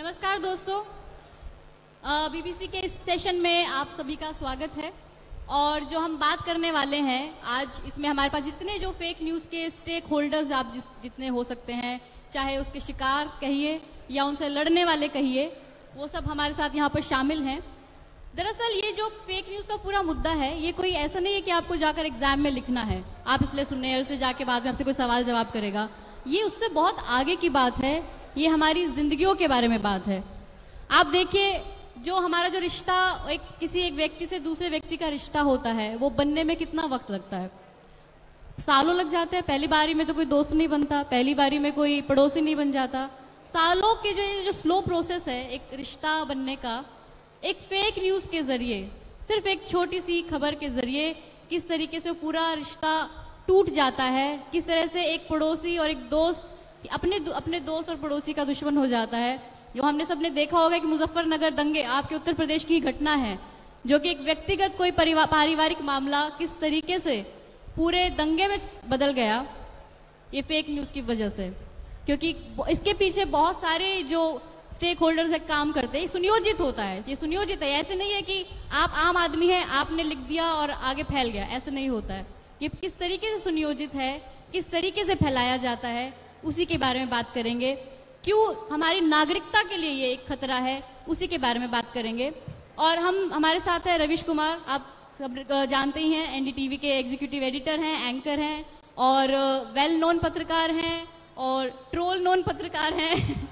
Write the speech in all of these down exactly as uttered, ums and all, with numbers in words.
नमस्कार दोस्तों, बीबीसी के इस सेशन में आप सभी का स्वागत है। और जो हम बात करने वाले हैं आज, इसमें हमारे पास जितने जो फेक न्यूज़ के स्टेक होल्डर्स आप जिस जितने हो सकते हैं, चाहे उसके शिकार कहिए या उनसे लड़ने वाले कहिए, वो सब हमारे साथ यहाँ पर शामिल हैं। दरअसल ये जो फेक न्यूज़ का पूरा मुद्दा है, ये कोई ऐसा नहीं है कि आपको जाकर एग्जाम में लिखना है, आप इसलिए सुनने और से जाके बाद में आपसे कोई सवाल जवाब करेगा। ये उससे बहुत आगे की बात है, ये हमारी जिंदगियों के बारे में बात है। आप देखिए, जो हमारा जो रिश्ता एक किसी एक व्यक्ति से दूसरे व्यक्ति का रिश्ता होता है, वो बनने में कितना वक्त लगता है। सालों लग जाते हैं। पहली बारी में तो कोई दोस्त नहीं बनता, पहली बारी में कोई पड़ोसी नहीं बन जाता। सालों के जो जो स्लो प्रोसेस है एक रिश्ता बनने का, एक फेक न्यूज़ के जरिए, सिर्फ एक छोटी सी खबर के जरिए किस तरीके से पूरा रिश्ता टूट जाता है, किस तरह से एक पड़ोसी और एक दोस्त अपने अपने दोस्त और पड़ोसी का दुश्मन हो जाता है। जो हमने सबने देखा होगा कि मुजफ्फरनगर दंगे आपके उत्तर प्रदेश की घटना है, जो कि एक व्यक्तिगत कोई पारिवारिक मामला किस तरीके से पूरे दंगे में बदल गया, ये फेक न्यूज़ की वजह से। क्योंकि इसके पीछे बहुत सारे जो स्टेक होल्डर्स काम करते हैं, सुनियोजित होता है, ये सुनियोजित है। ऐसे नहीं है कि आप आम आदमी हैं, आपने लिख दिया और आगे फैल गया, ऐसे नहीं होता है। ये किस तरीके से सुनियोजित है, किस तरीके से फैलाया जाता है, उसी के बारे में बात करेंगे। क्यों हमारी नागरिकता के लिए ये एक खतरा है, उसी के बारे में बात करेंगे। और हम हमारे साथ है रवीश कुमार, आप सब जानते ही हैं, एनडीटीवी के एग्जीक्यूटिव एडिटर हैं, एंकर हैं और वेल नोन पत्रकार हैं और ट्रोल नोन पत्रकार हैं।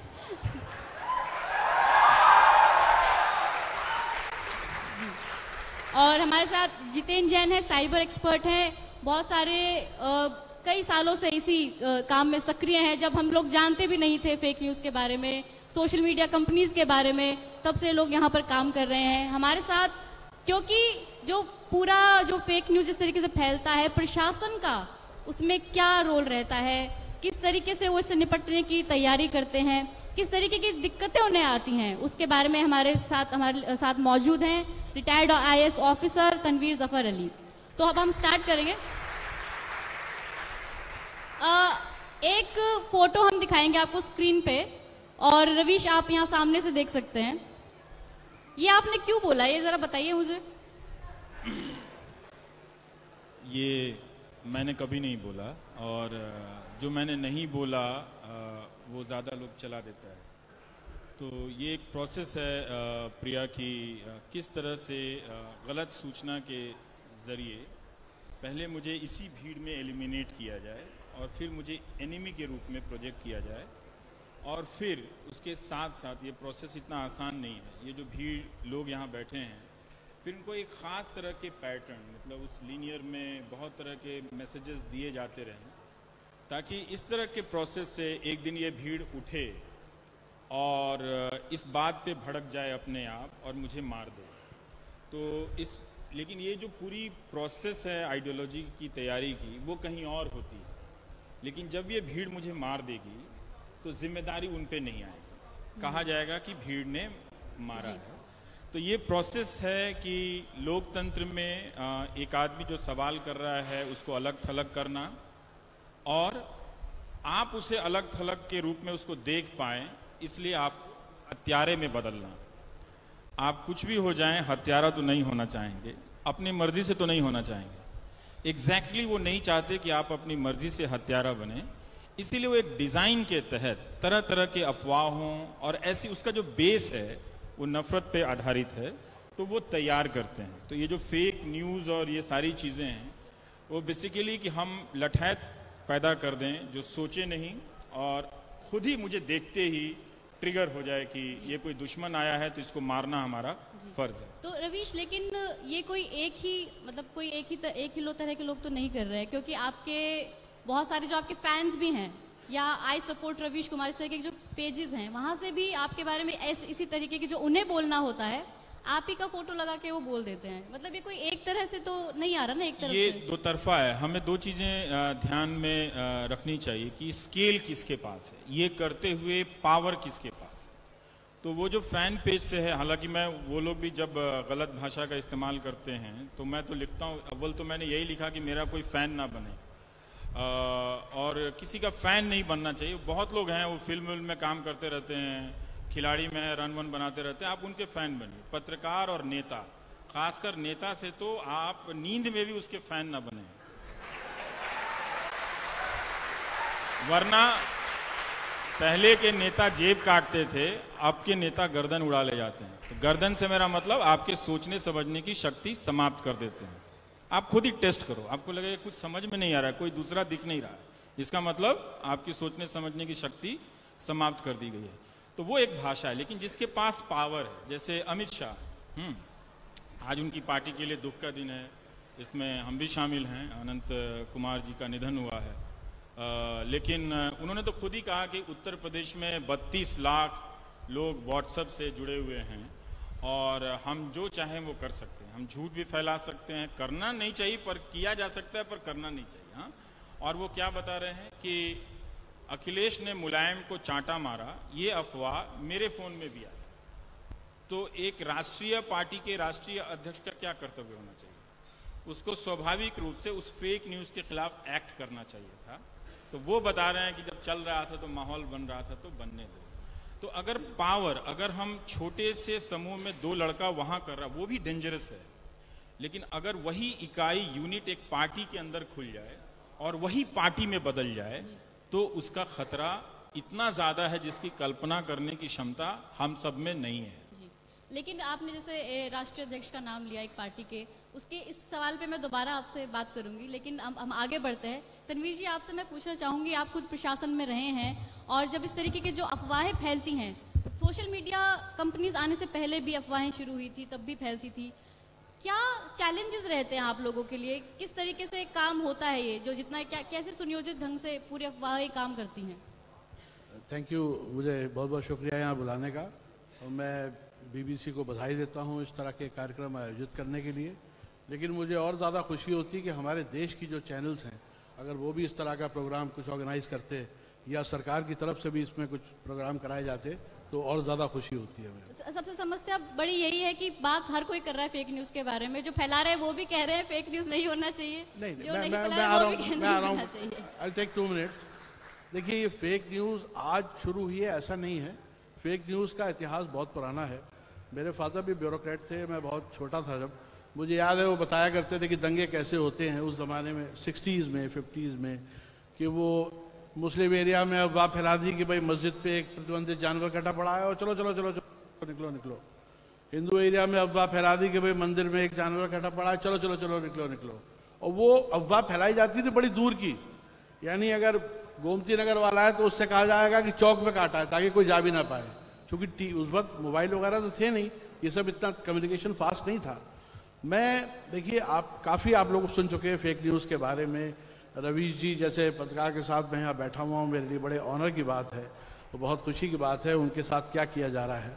और हमारे साथ जितेंद्र जैन है, साइबर एक्सपर्ट हैं, बहुत सारे आ, कई सालों से इसी आ, काम में सक्रिय हैं। जब हम लोग जानते भी नहीं थे फेक न्यूज़ के बारे में, सोशल मीडिया कंपनीज के बारे में, तब से लोग यहाँ पर काम कर रहे हैं हमारे साथ। क्योंकि जो पूरा जो फेक न्यूज़ जिस तरीके से फैलता है, प्रशासन का उसमें क्या रोल रहता है, किस तरीके से वो इससे निपटने की तैयारी करते हैं, किस तरीके की दिक्कतें उन्हें आती हैं, उसके बारे में हमारे साथ हमारे साथ मौजूद हैं retired I A S officer Tanveer Zafar Ali. तो अब हम स्टार्ट करेंगे। आ, एक फोटो हम दिखाएंगे आपको स्क्रीन पे, और रवीश आप यहाँ सामने से देख सकते हैं। ये आपने क्यों बोला, ये जरा बताइए मुझे। ये मैंने कभी नहीं बोला, और जो मैंने नहीं बोला वो ज़्यादा लोग चला देता है। तो ये एक प्रोसेस है प्रिया की, किस तरह से गलत सूचना के ज़रिए पहले मुझे इसी भीड़ में एलिमिनेट किया जाए और फिर मुझे एनिमी के रूप में प्रोजेक्ट किया जाए, और फिर उसके साथ साथ ये प्रोसेस इतना आसान नहीं है। ये जो भीड़ लोग यहाँ बैठे हैं, फिर उनको एक ख़ास तरह के पैटर्न, मतलब उस लीनियर में बहुत तरह के मैसेजेस दिए जाते रहें, ताकि इस तरह के प्रोसेस से एक दिन ये भीड़ उठे और इस बात पे भड़क जाए अपने आप और मुझे मार दे। तो इस लेकिन ये जो पूरी प्रोसेस है आइडियोलॉजी की तैयारी की, वो कहीं और होती है। लेकिन जब ये भीड़ मुझे मार देगी तो जिम्मेदारी उन पे नहीं आएगी, कहा जाएगा कि भीड़ ने मारा है। तो ये प्रोसेस है कि लोकतंत्र में एक आदमी जो सवाल कर रहा है उसको अलग थलग करना, और आप उसे अलग थलग के रूप में उसको देख पाएं, इसलिए आप हत्यारे में बदलना। आप कुछ भी हो जाएं, हत्यारा तो नहीं होना चाहेंगे, अपनी मर्जी से तो नहीं होना चाहेंगे। एग्जैक्टली exactly वो नहीं चाहते कि आप अपनी मर्जी से हत्यारा बने, इसीलिए वो एक डिज़ाइन के तहत तरह तरह के अफवाहों और ऐसी, उसका जो बेस है वो नफरत पे आधारित है, तो वो तैयार करते हैं। तो ये जो फेक न्यूज़ और ये सारी चीज़ें हैं, वो बेसिकली कि हम लठैत पैदा कर दें जो सोचे नहीं, और खुद ही मुझे देखते ही ट्रिगर हो जाए कि ये कोई दुश्मन आया है तो इसको मारना हमारा फर्ज है। तो रवीश, लेकिन ये कोई एक ही मतलब कोई एक ही तर, एक ही लो तरह के लोग तो नहीं कर रहे हैं, क्योंकि आपके बहुत सारे जो आपके फैंस भी हैं, या आई सपोर्ट रवीश कुमार इस तरह के जो पेजेस हैं, वहां से भी आपके बारे में ऐसे इसी तरीके की जो उन्हें बोलना होता है, आप ही का फोटो लगा के वो बोल देते हैं। मतलब ये कोई एक तरह से तो नहीं आ रहा ना, एक तरह ये से दो तरफा है। हमें दो चीजें ध्यान में रखनी चाहिए कि स्केल किसके पास है, ये करते हुए पावर किसके पास है। तो वो जो फैन पेज से है, हालांकि मैं वो लोग भी जब गलत भाषा का इस्तेमाल करते हैं तो मैं तो लिखता हूँ, अव्वल तो मैंने यही लिखा कि मेरा कोई फैन ना बने, आ, और किसी का फैन नहीं बनना चाहिए। बहुत लोग हैं वो फिल्म में काम करते रहते हैं, खिलाड़ी में है, रन वन बनाते रहते हैं, आप उनके फैन बनिए। पत्रकार और नेता, खासकर नेता से तो आप नींद में भी उसके फैन ना बने, वरना पहले के नेता जेब काटते थे, अब के नेता गर्दन उड़ा ले जाते हैं। तो गर्दन से मेरा मतलब आपके सोचने समझने की शक्ति समाप्त कर देते हैं। आप खुद ही टेस्ट करो, आपको लगेगा कुछ समझ में नहीं आ रहा है, कोई दूसरा दिख नहीं रहा है, इसका मतलब आपकी सोचने समझने की शक्ति समाप्त कर दी गई है। तो वो एक भाषा है। लेकिन जिसके पास पावर है, जैसे अमित शाह, हम्म आज उनकी पार्टी के लिए दुख का दिन है, इसमें हम भी शामिल हैं, अनंत कुमार जी का निधन हुआ है। आ, लेकिन उन्होंने तो खुद ही कहा कि उत्तर प्रदेश में बत्तीस लाख लोग व्हाट्सएप से जुड़े हुए हैं और हम जो चाहें वो कर सकते हैं, हम झूठ भी फैला सकते हैं, करना नहीं चाहिए पर किया जा सकता है, पर करना नहीं चाहिए। हाँ, और वो क्या बता रहे हैं कि अखिलेश ने मुलायम को चांटा मारा, ये अफवाह मेरे फोन में भी आई। तो एक राष्ट्रीय पार्टी के राष्ट्रीय अध्यक्ष का क्या कर्तव्य होना चाहिए? उसको स्वाभाविक रूप से उस फेक न्यूज के खिलाफ एक्ट करना चाहिए था। तो वो बता रहे हैं कि जब चल रहा था तो माहौल बन रहा था, तो बनने दो। तो अगर पावर, अगर हम छोटे से समूह में दो लड़का वहां कर रहा, वो भी डेंजरस है। लेकिन अगर वही इकाई यूनिट एक पार्टी के अंदर खुल जाए और वही पार्टी में बदल जाए, तो उसका खतरा इतना ज्यादा है जिसकी कल्पना करने की क्षमता हम सब में नहीं है। लेकिन आपने जैसे राष्ट्रीय अध्यक्ष का नाम लिया एक पार्टी के, उसके इस सवाल पे मैं दोबारा आपसे बात करूंगी, लेकिन हम हम आगे बढ़ते हैं। तनवीर जी, आपसे मैं पूछना चाहूंगी, आप खुद प्रशासन में रहे हैं और जब इस तरीके के जो अफवाहें फैलती हैं, सोशल मीडिया कंपनीज आने से पहले भी अफवाहें शुरू हुई थी, तब भी फैलती थी, क्या चैलेंजेस रहते हैं आप लोगों के लिए? किस तरीके से काम होता है ये, जो जितना क्या कैसे सुनियोजित ढंग से पूरी अफवाहें काम करती हैं? थैंक यू, मुझे बहुत बहुत शुक्रिया यहाँ बुलाने का, और मैं बीबीसी को बधाई देता हूँ इस तरह के कार्यक्रम आयोजित करने के लिए। लेकिन मुझे और ज़्यादा खुशी होती है कि हमारे देश की जो चैनल्स हैं, अगर वो भी इस तरह का प्रोग्राम कुछ ऑर्गेनाइज करते या सरकार की तरफ से भी इसमें कुछ प्रोग्राम कराए जाते, तो और ज़्यादा खुशी होती है हमें। सबसे समस्या बड़ी यही है कि बात हर कोई कर रहा है फेक न्यूज़ के बारे में, जो फैला रहे हैं वो भी कह रहे हैं फेक न्यूज़ नहीं होना चाहिए, नहीं, जो मैं, नहीं मैं, फैला मैं रहे आ वो रहा भी हूँ, कह मैं आ नहीं रहा होना हूँ, चाहिए। I take two minutes. देखिए, ये फेक न्यूज़ आज शुरू हुई है ऐसा नहीं है, फेक न्यूज़ का इतिहास बहुत पुराना है। मेरे फादर भी ब्यूरोक्रेट थे, मैं बहुत छोटा था जब, मुझे याद है वो बताया करते थे कि दंगे कैसे होते हैं उस ज़माने में, सिक्सटीज़ में, फिफ्टीज़ में, कि वो मुस्लिम एरिया में अफवाह फैला दी कि भाई मस्जिद पे एक प्रतिबंधित जानवर कटा पड़ा है और चलो चलो चलो चलो निकलो निकलो। हिंदू एरिया में अफवाह फैला दी कि भाई मंदिर में एक जानवर कटा पड़ा है, चलो चलो चलो निकलो निकलो। और वो अफवाह फैलाई जाती थी बड़ी दूर की, यानी अगर गोमती नगर वाला है तो उससे कहा जाएगा कि चौक में काटा है ताकि कोई जा भी ना पाए, क्योंकि उस वक्त मोबाइल वगैरह तो थे नहीं, ये सब इतना कम्युनिकेशन फास्ट नहीं था। मैं, देखिए, आप काफ़ी आप लोग सुन चुके हैं फेक न्यूज़ के बारे में। रवीश जी जैसे पत्रकार के साथ मैं यहाँ बैठा हुआ हूँ, मेरे लिए बड़े ऑनर की बात है, तो बहुत खुशी की बात है उनके साथ क्या किया जा रहा है।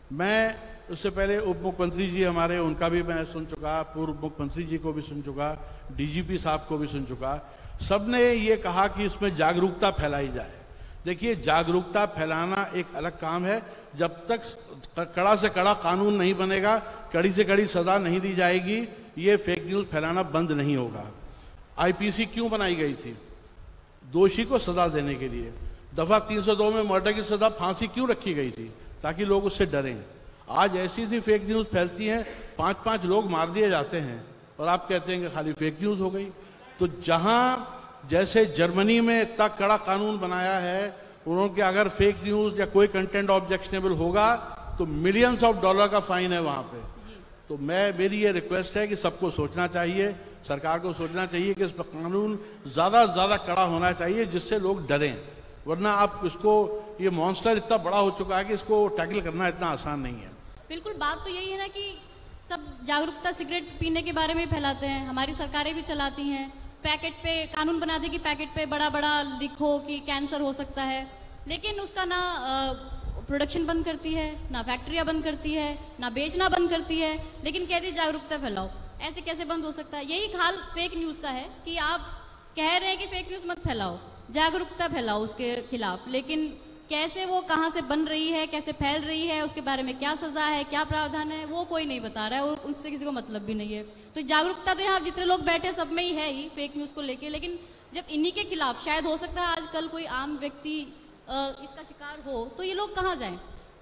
मैं उससे पहले उप मुख्यमंत्री जी हमारे, उनका भी मैं सुन चुका, पूर्व मुख्यमंत्री जी को भी सुन चुका, डीजीपी साहब को भी सुन चुका। सब ने ये कहा कि इसमें जागरूकता फैलाई जाए। देखिए, जागरूकता फैलाना एक अलग काम है, जब तक कड़ा से कड़ा कानून नहीं बनेगा, कड़ी से कड़ी सजा नहीं दी जाएगी, ये फेक न्यूज़ फैलाना बंद नहीं होगा। आईपीसी क्यों बनाई गई थी? दोषी को सजा देने के लिए। दफा तीन सौ दो में मर्डर की सजा, फांसी क्यों रखी गई थी? ताकि लोग उससे डरें। आज ऐसी ऐसी फेक न्यूज़ फैलती हैं, पांच पांच लोग मार दिए जाते हैं और आप कहते हैं कि खाली फेक न्यूज़ हो गई। तो जहां जैसे जर्मनी में इतना कड़ा कानून बनाया है, उन्होंने अगर फेक न्यूज़ या कोई कंटेंट ऑब्जेक्शनेबल होगा तो मिलियंस ऑफ डॉलर का फाइन है वहां पे। तो मैं, मेरी ये रिक्वेस्ट है कि सबको सोचना चाहिए, सरकार को सोचना चाहिए कि इस पर कानून ज्यादा ज्यादा कड़ा होना चाहिए जिससे लोग डरें, वरना आप इसको, ये मॉन्स्टर इतना बड़ा हो चुका है कि इसको टैकल करना इतना आसान नहीं है। बिल्कुल, बात तो यही है ना कि सब जागरूकता सिगरेट पीने के बारे में फैलाते हैं, हमारी सरकारें भी चलाती हैं, पैकेट पे कानून बना दे कि पैकेट पे बड़ा बड़ा लिखो कि कैंसर हो सकता है, लेकिन उसका ना प्रोडक्शन बंद करती है, ना फैक्ट्रियां बंद करती है, ना बेचना बंद करती है, लेकिन कहती जागरूकता फैलाओ। ऐसे कैसे बंद हो सकता है? यही हाल फेक न्यूज़ का है कि आप कह रहे हैं कि फेक न्यूज़ मत फैलाओ, जागरूकता फैलाओ उसके खिलाफ, लेकिन कैसे वो कहाँ से बन रही है, कैसे फैल रही है, उसके बारे में क्या सजा है, क्या प्रावधान है, वो कोई नहीं बता रहा है और उनसे किसी को मतलब भी नहीं है। तो जागरूकता तो यहाँ जितने लोग बैठे सब में ही है ही फेक न्यूज़ को लेके, लेकिन जब इन्हीं के खिलाफ शायद हो सकता है आजकल कोई आम व्यक्ति इसका शिकार हो, तो ये लोग कहाँ जाएं?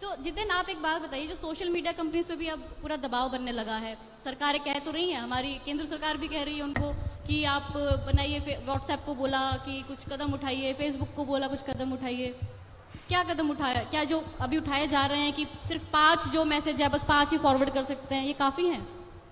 तो जितिन, आप एक बात बताइए, जो सोशल मीडिया कंपनीज पे भी अब पूरा दबाव बनने लगा है, सरकारें कह तो रही हैं, हमारी केंद्र सरकार भी कह रही है उनको कि आप बनाइए, व्हाट्सएप को बोला कि कुछ कदम उठाइए, फेसबुक को बोला कुछ कदम उठाइए, क्या कदम उठाया? क्या जो अभी उठाए जा रहे हैं कि सिर्फ पांच जो मैसेज है बस पांच ही फॉरवर्ड कर सकते हैं, ये काफी है?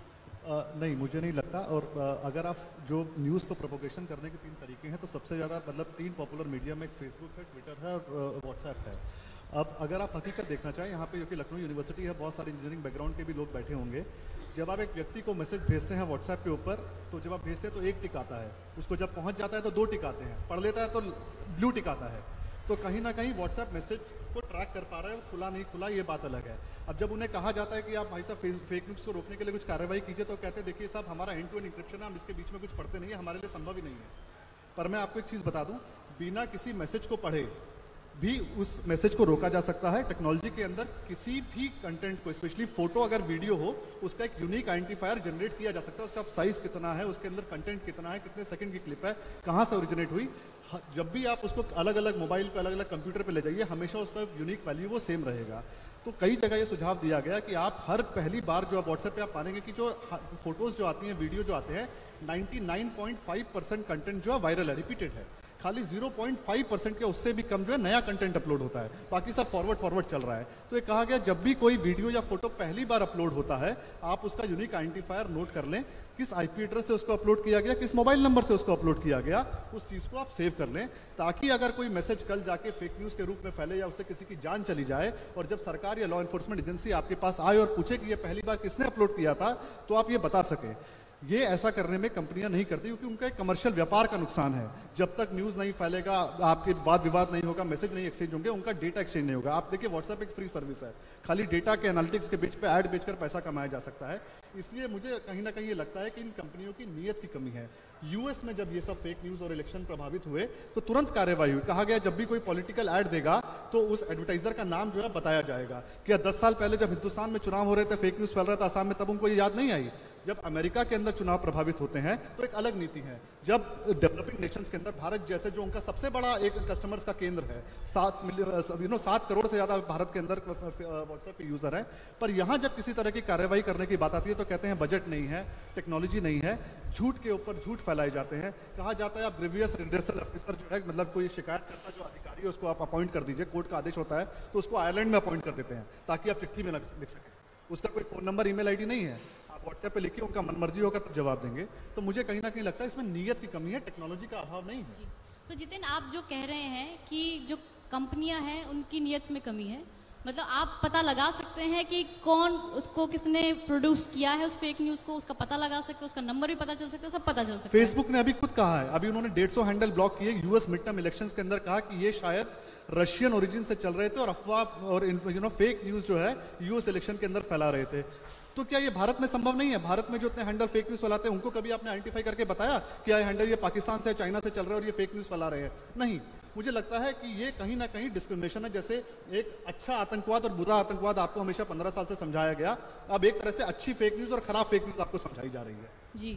आ, नहीं, मुझे नहीं लगता। और आ, अगर आप जो न्यूज़ को प्रोपोगेशन करने के तीन तरीके हैं, तो सबसे ज़्यादा मतलब तीन पॉपुलर मीडिया में एक फेसबुक है, ट्विटर है और व्हाट्सएप है। अब अगर आप हकीकत देखना चाहें, यहाँ पे जो कि लखनऊ यूनिवर्सिटी है, बहुत सारे इंजीनियरिंग बैकग्राउंड के भी लोग बैठे होंगे। जब आप एक व्यक्ति को मैसेज भेजते हैं व्हाट्सएप के ऊपर, तो जब आप भेजते हैं तो एक टिक आता है, उसको जब पहुँच जाता है तो दो टिक आते हैं, पढ़ लेता है तो ब्लू टिक आता है। तो कहीं ना कहीं व्हाट्सएप मैसेज को ट्रैक कर पा रहे हैं, खुला नहीं खुला ये बात अलग है। अब जब उन्हें कहा जाता है कि आप भाई साहब फेक न्यूज़ को रोकने के लिए कुछ कार्रवाई कीजिए, तो कहते हैं देखिए साहब, हमारा एंड टू एंड इंक्रिप्शन है, हम इसके बीच में कुछ पढ़ते नहीं है, हमारे लिए संभव ही नहीं है। पर मैं आपको एक चीज़ बता दूं, बिना किसी मैसेज को पढ़े भी उस मैसेज को रोका जा सकता है। टेक्नोलॉजी के अंदर किसी भी कंटेंट को, स्पेशली फोटो अगर वीडियो हो, उसका एक यूनिक आइडेंटिफायर जनरेट किया जा सकता है। उसका साइज कितना है, उसके अंदर कंटेंट कितना है, कितने सेकंड की क्लिप है, कहाँ से ओरिजिनेट हुई, जब भी आप उसको अलग अलग मोबाइल पे, अलग अलग कंप्यूटर पे ले जाइए, हमेशा उसका यूनिक वैल्यू वो सेम रहेगा। तो कई जगह ये सुझाव दिया गया कि आप हर पहली बार जो आप व्हाट्सएप पे आप पाएंगे कि जो फोटोज जो आती हैं, वीडियो जो आते हैं, निन्यानवे पॉइंट फाइव परसेंट कंटेंट जो है वायरल है, रिपीटेड है। खाली ज़ीरो पॉइंट फाइव परसेंट के उससे भी कम जो है नया कंटेंट अपलोड होता है, बाकी सब फॉरवर्ड फॉरवर्ड चल रहा है। तो ये कहा गया जब भी कोई वीडियो या फोटो पहली बार अपलोड होता है, आप उसका यूनिक आइडेंटिफायर नोट कर लें, किस आईपी एड्रेस से उसको अपलोड किया गया, किस मोबाइल नंबर से उसको अपलोड किया गया, उस चीज को आप सेव कर लें, ताकि अगर कोई मैसेज कल जाके फेक न्यूज के रूप में फैले या उससे किसी की जान चली जाए, और जब सरकार या लॉ एनफोर्समेंट एजेंसी आपके पास आए और पूछे कि ये पहली बार किसने अपलोड किया था, तो आप ये बता सकें। ये ऐसा करने में कंपनियां नहीं करती, क्योंकि उनका एक कमर्शियल व्यापार का नुकसान है। जब तक न्यूज़ नहीं फैलेगा, आपके वाद विवाद नहीं होगा, मैसेज नहीं एक्सचेंज होंगे, उनका डेटा एक्सचेंज नहीं होगा। आप देखिए, व्हाट्सएप एक फ्री सर्विस है, खाली डेटा के एनालिटिक्स के बीच पे ऐड बेचकर पैसा कमाया जा सकता है। इसलिए मुझे कहीं ना कहीं ये लगता है कि इन कंपनियों की नीयत की कमी है। यूएस में जब ये सब फेक न्यूज़ और इलेक्शन प्रभावित हुए, तो तुरंत कार्रवाई हुई। कहा गया जब भी कोई पॉलिटिकल ऐड देगा तो उस एडवर्टाइजर का नाम जो है बताया जाएगा। क्या दस साल पहले जब हिंदुस्तान में चुनाव हो रहे थे, फेक न्यूज़ फैल रहा था आसाम में, तब उनको ये याद नहीं आई? जब अमेरिका के अंदर चुनाव प्रभावित होते हैं तो एक अलग नीति है। जब डेवलपिंग नेशंस के अंदर भारत जैसे, जो उनका सबसे बड़ा एक कस्टमर्स का केंद्र है, सात मिलियन यू नो सात करोड़ से ज्यादा भारत के अंदर व्हाट्सएप पे यूजर है, पर यहाँ जब किसी तरह की कार्रवाई करने की बात आती है तो कहते हैं बजट नहीं है, टेक्नोलॉजी नहीं है, झूठ के ऊपर झूठ फैलाए जाते हैं। कहा जाता है आप ग्रेवियस रिड्रेसल ऑफिसर जो है, मतलब कोई शिकायत करता जो अधिकारी है उसको आप अपॉइंट कर दीजिए, कोर्ट का आदेश होता है तो उसको आयरलैंड में अपॉइंट कर देते हैं ताकि आप चिट्ठी में लिख सकें। उसका कोई फोन नंबर, ईमेल आईडी नहीं है, व्हाट्सएप पे लिखिए, उनका मनमर्जी होगा तब जवाब देंगे। तो मुझे कहीं ना कहीं लगता है इसमें नीयत की कमी है, टेक्नोलॉजी का अभाव नहीं है। जी। तो जितिन, आप जो कह रहे हैं कि जो कंपनियां हैं उनकी नीयत में कमी है, मतलब आप पता लगा सकते हैं कि कौन उसको, किसने प्रोड्यूस किया है उस फेक न्यूज को, उसका पता लगा सकते हैं, उसका नंबर भी पता चल सकता है, सब पता चल सकता है। फेसबुक ने अभी खुद कहा है, अभी उन्होंने डेढ़ सौ हैंडल ब्लॉक किए यूएस मिड टर्म इलेक्शंस के अंदर, कहा कि ये शायद रशियन ओरिजिन से चल रहे थे और अफवाह और यू नो फेक न्यूज जो है यूएस इलेक्शन के अंदर फैला रहे थे। तो क्या ये भारत में संभव नहीं है? भारत में जो इतने हैंडल फेक न्यूज फैलाते हैं, उनको कभी आपने आइडेंटिफाई करके बताया कि ये हैंडल ये पाकिस्तान से, चाइना से चल रहे हैं और ये फेक न्यूज फैला रहे हैं? नहीं। मुझे लगता है कि ये कहीं ना कहीं डिस्क्रिमिनेशन है। जैसे एक अच्छा आतंकवाद और बुरा आतंकवाद आपको हमेशा पंद्रह साल से समझाया गया, अब एक तरह से अच्छी फेक न्यूज और खराब फेक न्यूज आपको समझाई जा रही है। जी,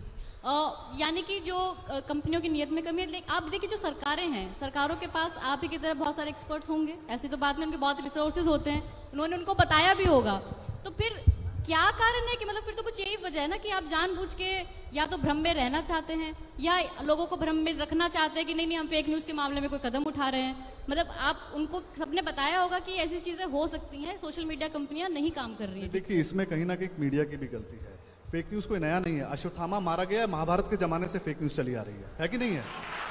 यानी कि जो कंपनियों की नीयत में कमी है। लेकिन आप देखिए, जो सरकारें हैं, सरकारों के पास आप ही की तरह बहुत सारे एक्सपर्ट्स होंगे, ऐसी तो बात नहीं, उनके बहुत रिसोर्सेज होते हैं, उन्होंने उनको बताया भी होगा। तो फिर क्या कारण है कि मतलब फिर तो कुछ यही वजह है ना कि आप जानबूझ के या तो भ्रम में रहना चाहते हैं या लोगों को भ्रम में रखना चाहते हैं कि नहीं नहीं हम फेक न्यूज़ के मामले में कोई कदम उठा रहे हैं। मतलब आप उनको सबने बताया होगा कि ऐसी चीजें हो सकती हैं, सोशल मीडिया कंपनियां नहीं काम कर रही हैं। देखिए, इसमें कहीं ना कहीं मीडिया की भी गलती है। फेक न्यूज कोई नया नहीं है, अश्वत्थामा मारा गया, महाभारत के जमाने से फेक न्यूज चली आ रही है, है कि नहीं है?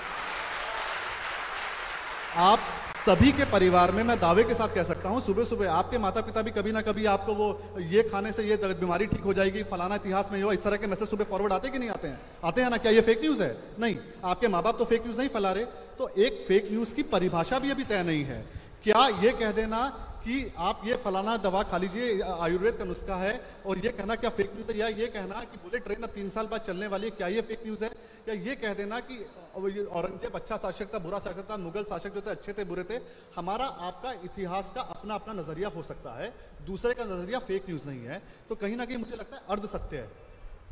आप सभी के परिवार में मैं दावे के साथ कह सकता हूं, सुबह सुबह आपके माता पिता भी कभी ना कभी आपको वो ये खाने से ये बीमारी ठीक हो जाएगी, फलाना इतिहास में, इस तरह के मैसेज सुबह फॉरवर्ड आते कि नहीं आते हैं? आते हैं ना। क्या ये फेक न्यूज है? नहीं। आपके माँ बाप तो फेक न्यूज नहीं फैला रहे। तो एक फेक न्यूज की परिभाषा भी अभी तय नहीं है। क्या ये कह देना कि आप ये फलाना दवा खा लीजिए, आयुर्वेद का नुस्खा है, और ये कहना क्या फेक न्यूज है? या ये कहना कि बुलेट ट्रेन अब तीन साल बाद चलने वाली है, क्या ये फेक न्यूज है? या ये कह देना कि औरंगजेब अच्छा शासक था, बुरा शासक था, मुगल शासक जो थे अच्छे थे, बुरे थे? हमारा आपका इतिहास का अपना अपना नजरिया हो सकता है, दूसरे का नजरिया फेक न्यूज नहीं है। तो कहीं ना कहीं मुझे लगता है अर्ध सत्य है।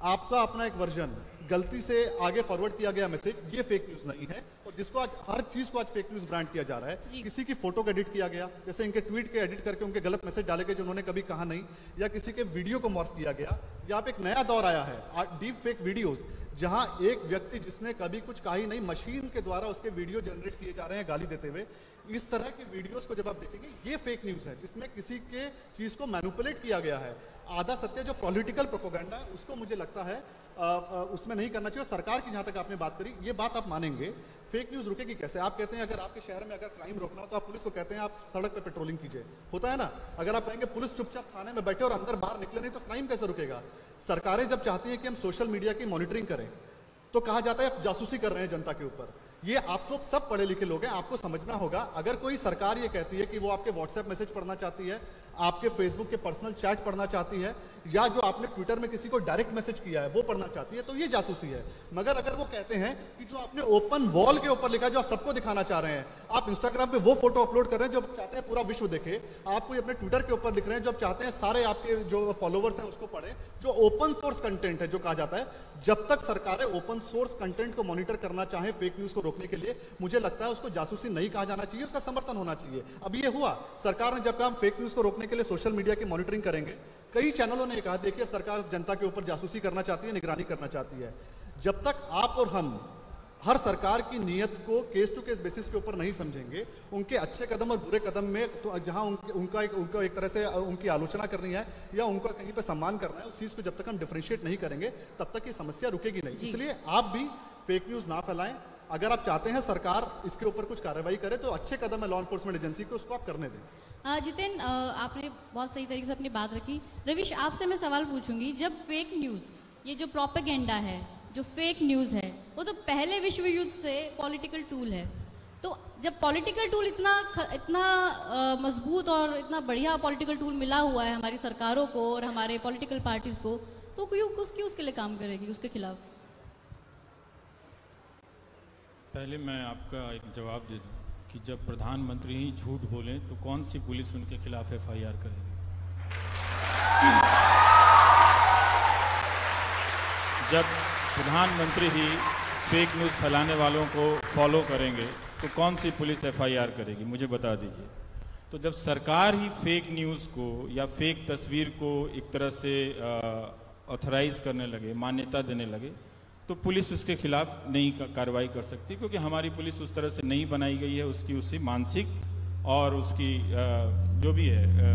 आपका अपना एक वर्जन गलती से आगे फॉरवर्ड किया गया मैसेज, ये फेक न्यूज नहीं है। और जिसको आज हर चीज को आज फेक न्यूज ब्रांड किया जा रहा है। किसी की फोटो को एडिट किया गया, जैसे इनके ट्वीट के एडिट करके उनके गलत मैसेज डाले गए जो उन्होंने कभी कहा नहीं, या किसी के वीडियो को मॉर्फ किया गया। या आप एक नया दौर आया है डीप फेक वीडियोस, जहां एक व्यक्ति जिसने कभी कुछ कहा ही नहीं, मशीन के द्वारा उसके वीडियो जनरेट किए जा रहे हैं गाली देते हुए। इस तरह के वीडियोस को जब आप देखेंगे, ये फेक न्यूज है जिसमें किसी के चीज को मैनिपुलेट किया गया है। आधा सत्य जो पॉलिटिकल प्रोपेगेंडा है, उसको मुझे लगता है आ, आ, उसमें नहीं करना चाहिए। सरकार की जहां तक आपने बात करी, ये बात आप मानेंगे, फेक न्यूज रुकेगी कैसे? आप कहते हैं अगर आपके शहर में अगर क्राइम रोकना हो तो आप पुलिस को कहते हैं आप सड़क पे पेट्रोलिंग कीजिए, होता है ना। अगर आप कहेंगे पुलिस चुपचाप थाने में बैठे और अंदर बाहर निकले नहीं, तो क्राइम कैसे रुकेगा? सरकारें जब चाहती हैं कि हम सोशल मीडिया की मॉनिटरिंग करें, तो कहा जाता है जासूसी कर रहे हैं जनता के ऊपर। ये आप लोग सब पढ़े लिखे लोग हैं, आपको समझना होगा। अगर कोई सरकार ये कहती है कि वो आपके व्हाट्सएप मैसेज पढ़ना चाहती है, आपके फेसबुक के पर्सनल चैट पढ़ना चाहती है, या जो आपने ट्विटर में किसी को डायरेक्ट मैसेज किया है वो पढ़ना चाहती है, तो ये जासूसी है। मगर अगर वो कहते हैं कि जो आपने ओपन वॉल के ऊपर लिखा है, जो आप सबको दिखाना चाह रहे हैं, आप इंस्टाग्राम पे वो फोटो अपलोड कर रहे हैं जो आप चाहते हैं पूरा विश्व देखे, आप कोई अपने ट्विटर के ऊपर लिख रहे हैं जो आप चाहते हैं सारे आपके जो फॉलोवर्स हैं उसको पढ़े, जो ओपन सोर्स कंटेंट है, जो कहा जाता है, जब तक सरकारें ओपन सोर्स कंटेंट को मॉनिटर करना चाहे फेक न्यूज को रोकने के लिए, मुझे लगता है उसको जासूसी नहीं कहा जाना चाहिए, उसका समर्थन होना चाहिए। अब ये हुआ, सरकार ने जब कहा हम फेक न्यूज को रोकने के लिए सोशल मीडिया की मॉनिटरिंग करेंगे, कई चैनलों ने कहा देखिए अब सरकार जनता के ऊपर जासूसी करना चाहती है, निगरानी करना चाहती है। जब तक आप और हम हर सरकार की नीयत को केस टू केस बेसिस के ऊपर नहीं समझेंगे, उनके अच्छे कदम और बुरे कदम में तो जहां उन, उनका एक उनका एक तरह से उनकी आलोचना करनी है या उनका कहीं पर सम्मान करना है, उस चीज को जब तक हम डिफरेंशिएट नहीं करेंगे तब तक ये समस्या रुकेगी नहीं। इसलिए आप भी फेक न्यूज ना फैलाएं। अगर आप चाहते हैं सरकार इसके ऊपर कुछ कार्रवाई करे, तो अच्छे कदम है लॉ एनफोर्समेंट एजेंसी को, उसको आप करने दें। जितिन, आपने बहुत सही तरीके से अपनी बात रखी। रविश, आपसे मैं सवाल पूछूंगी, जब फेक न्यूज, ये जो प्रोपेगेंडा है, जो फेक न्यूज है, वो तो पहले विश्व युद्ध से पॉलिटिकल टूल है, तो जब पॉलिटिकल टूल इतना इतना मजबूत और इतना बढ़िया पॉलिटिकल टूल मिला हुआ है हमारी सरकारों को और हमारे पॉलिटिकल पार्टीज को, तो क्यों क्यों उसके लिए काम करेगी, उसके खिलाफ? पहले मैं आपका एक जवाब दे दूं कि जब प्रधानमंत्री ही झूठ बोलें तो कौन सी पुलिस उनके खिलाफ एफ आई आर करेगी? जब प्रधानमंत्री ही फेक न्यूज़ फैलाने वालों को फॉलो करेंगे तो कौन सी पुलिस एफ आई आर करेगी? मुझे बता दीजिए। तो जब सरकार ही फेक न्यूज़ को या फेक तस्वीर को एक तरह से ऑथराइज करने लगे, मान्यता देने लगे, तो पुलिस उसके खिलाफ नहीं कार्रवाई कर सकती, क्योंकि हमारी पुलिस उस तरह से नहीं बनाई गई है। उसकी उसी मानसिक और उसकी जो भी है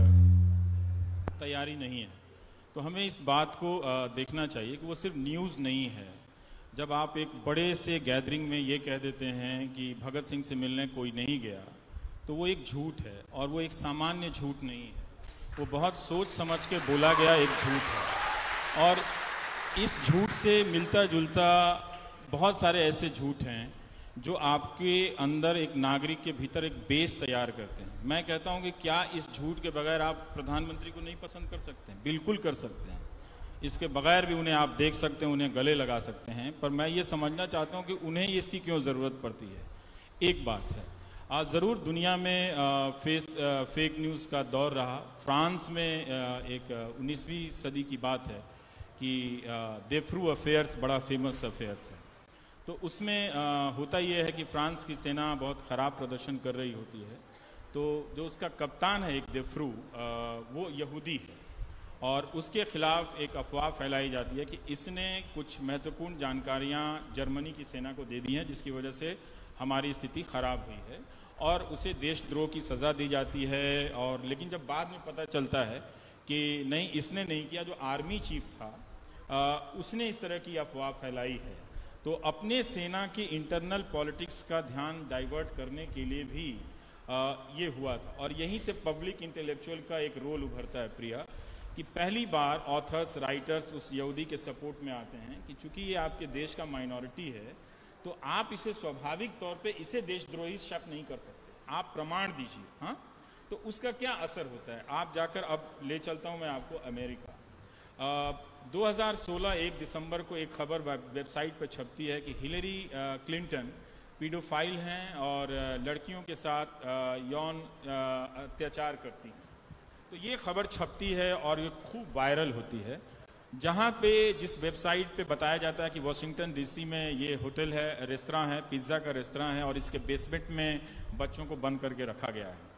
तैयारी नहीं है। तो हमें इस बात को देखना चाहिए कि वो सिर्फ न्यूज़ नहीं है। जब आप एक बड़े से गैदरिंग में ये कह देते हैं कि भगत सिंह से मिलने कोई नहीं गया, तो वो एक झूठ है, और वो एक सामान्य झूठ नहीं है, वो बहुत सोच समझ के बोला गया एक झूठ है। और इस झूठ से मिलता जुलता बहुत सारे ऐसे झूठ हैं जो आपके अंदर एक नागरिक के भीतर एक बेस तैयार करते हैं। मैं कहता हूं कि क्या इस झूठ के बगैर आप प्रधानमंत्री को नहीं पसंद कर सकते हैं? बिल्कुल कर सकते हैं। इसके बगैर भी उन्हें आप देख सकते हैं, उन्हें गले लगा सकते हैं, पर मैं ये समझना चाहता हूं कि उन्हें इसकी क्यों ज़रूरत पड़ती है। एक बात है, आज ज़रूर दुनिया में आ, फेस आ, फेक न्यूज़ का दौर रहा। फ्रांस में आ, एक उन्नीसवीं सदी की बात है कि देफ्रू अफेयर्स बड़ा फेमस अफेयर्स है। तो उसमें आ, होता यह है कि फ्रांस की सेना बहुत ख़राब प्रदर्शन कर रही होती है, तो जो उसका कप्तान है एक देफ्रू, वो यहूदी है, और उसके खिलाफ एक अफवाह फैलाई जाती है कि इसने कुछ महत्वपूर्ण जानकारियां जर्मनी की सेना को दे दी हैं, जिसकी वजह से हमारी स्थिति ख़राब हुई है, और उसे देशद्रोह की सज़ा दी जाती है। और लेकिन जब बाद में पता चलता है कि नहीं, इसने नहीं किया, जो आर्मी चीफ था आ, उसने इस तरह की अफवाह फैलाई है। तो अपने सेना के इंटरनल पॉलिटिक्स का ध्यान डाइवर्ट करने के लिए भी आ, ये हुआ था। और यहीं से पब्लिक इंटेलेक्चुअल का एक रोल उभरता है प्रिया, कि पहली बार ऑथर्स, राइटर्स उस यहूदी के सपोर्ट में आते हैं कि चूंकि ये आपके देश का माइनॉरिटी है, तो आप इसे स्वाभाविक तौर पे इसे देशद्रोही शब्द नहीं कर सकते, आप प्रमाण दीजिए। हाँ, तो उसका क्या असर होता है? आप जाकर, अब ले चलता हूँ मैं आपको अमेरिका। आ, दो हज़ार सोलह एक दिसंबर को एक खबर वेबसाइट पर छपती है कि हिलरी क्लिंटन पीडोफाइल हैं और लड़कियों के साथ यौन अत्याचार करती हैं। तो ये खबर छपती है और ये खूब वायरल होती है। जहाँ पे जिस वेबसाइट पे बताया जाता है कि वॉशिंगटन डीसी में ये होटल है, रेस्तरां है, पिज्ज़ा का रेस्तरां है और इसके बेसमेंट में बच्चों को बंद करके रखा गया है।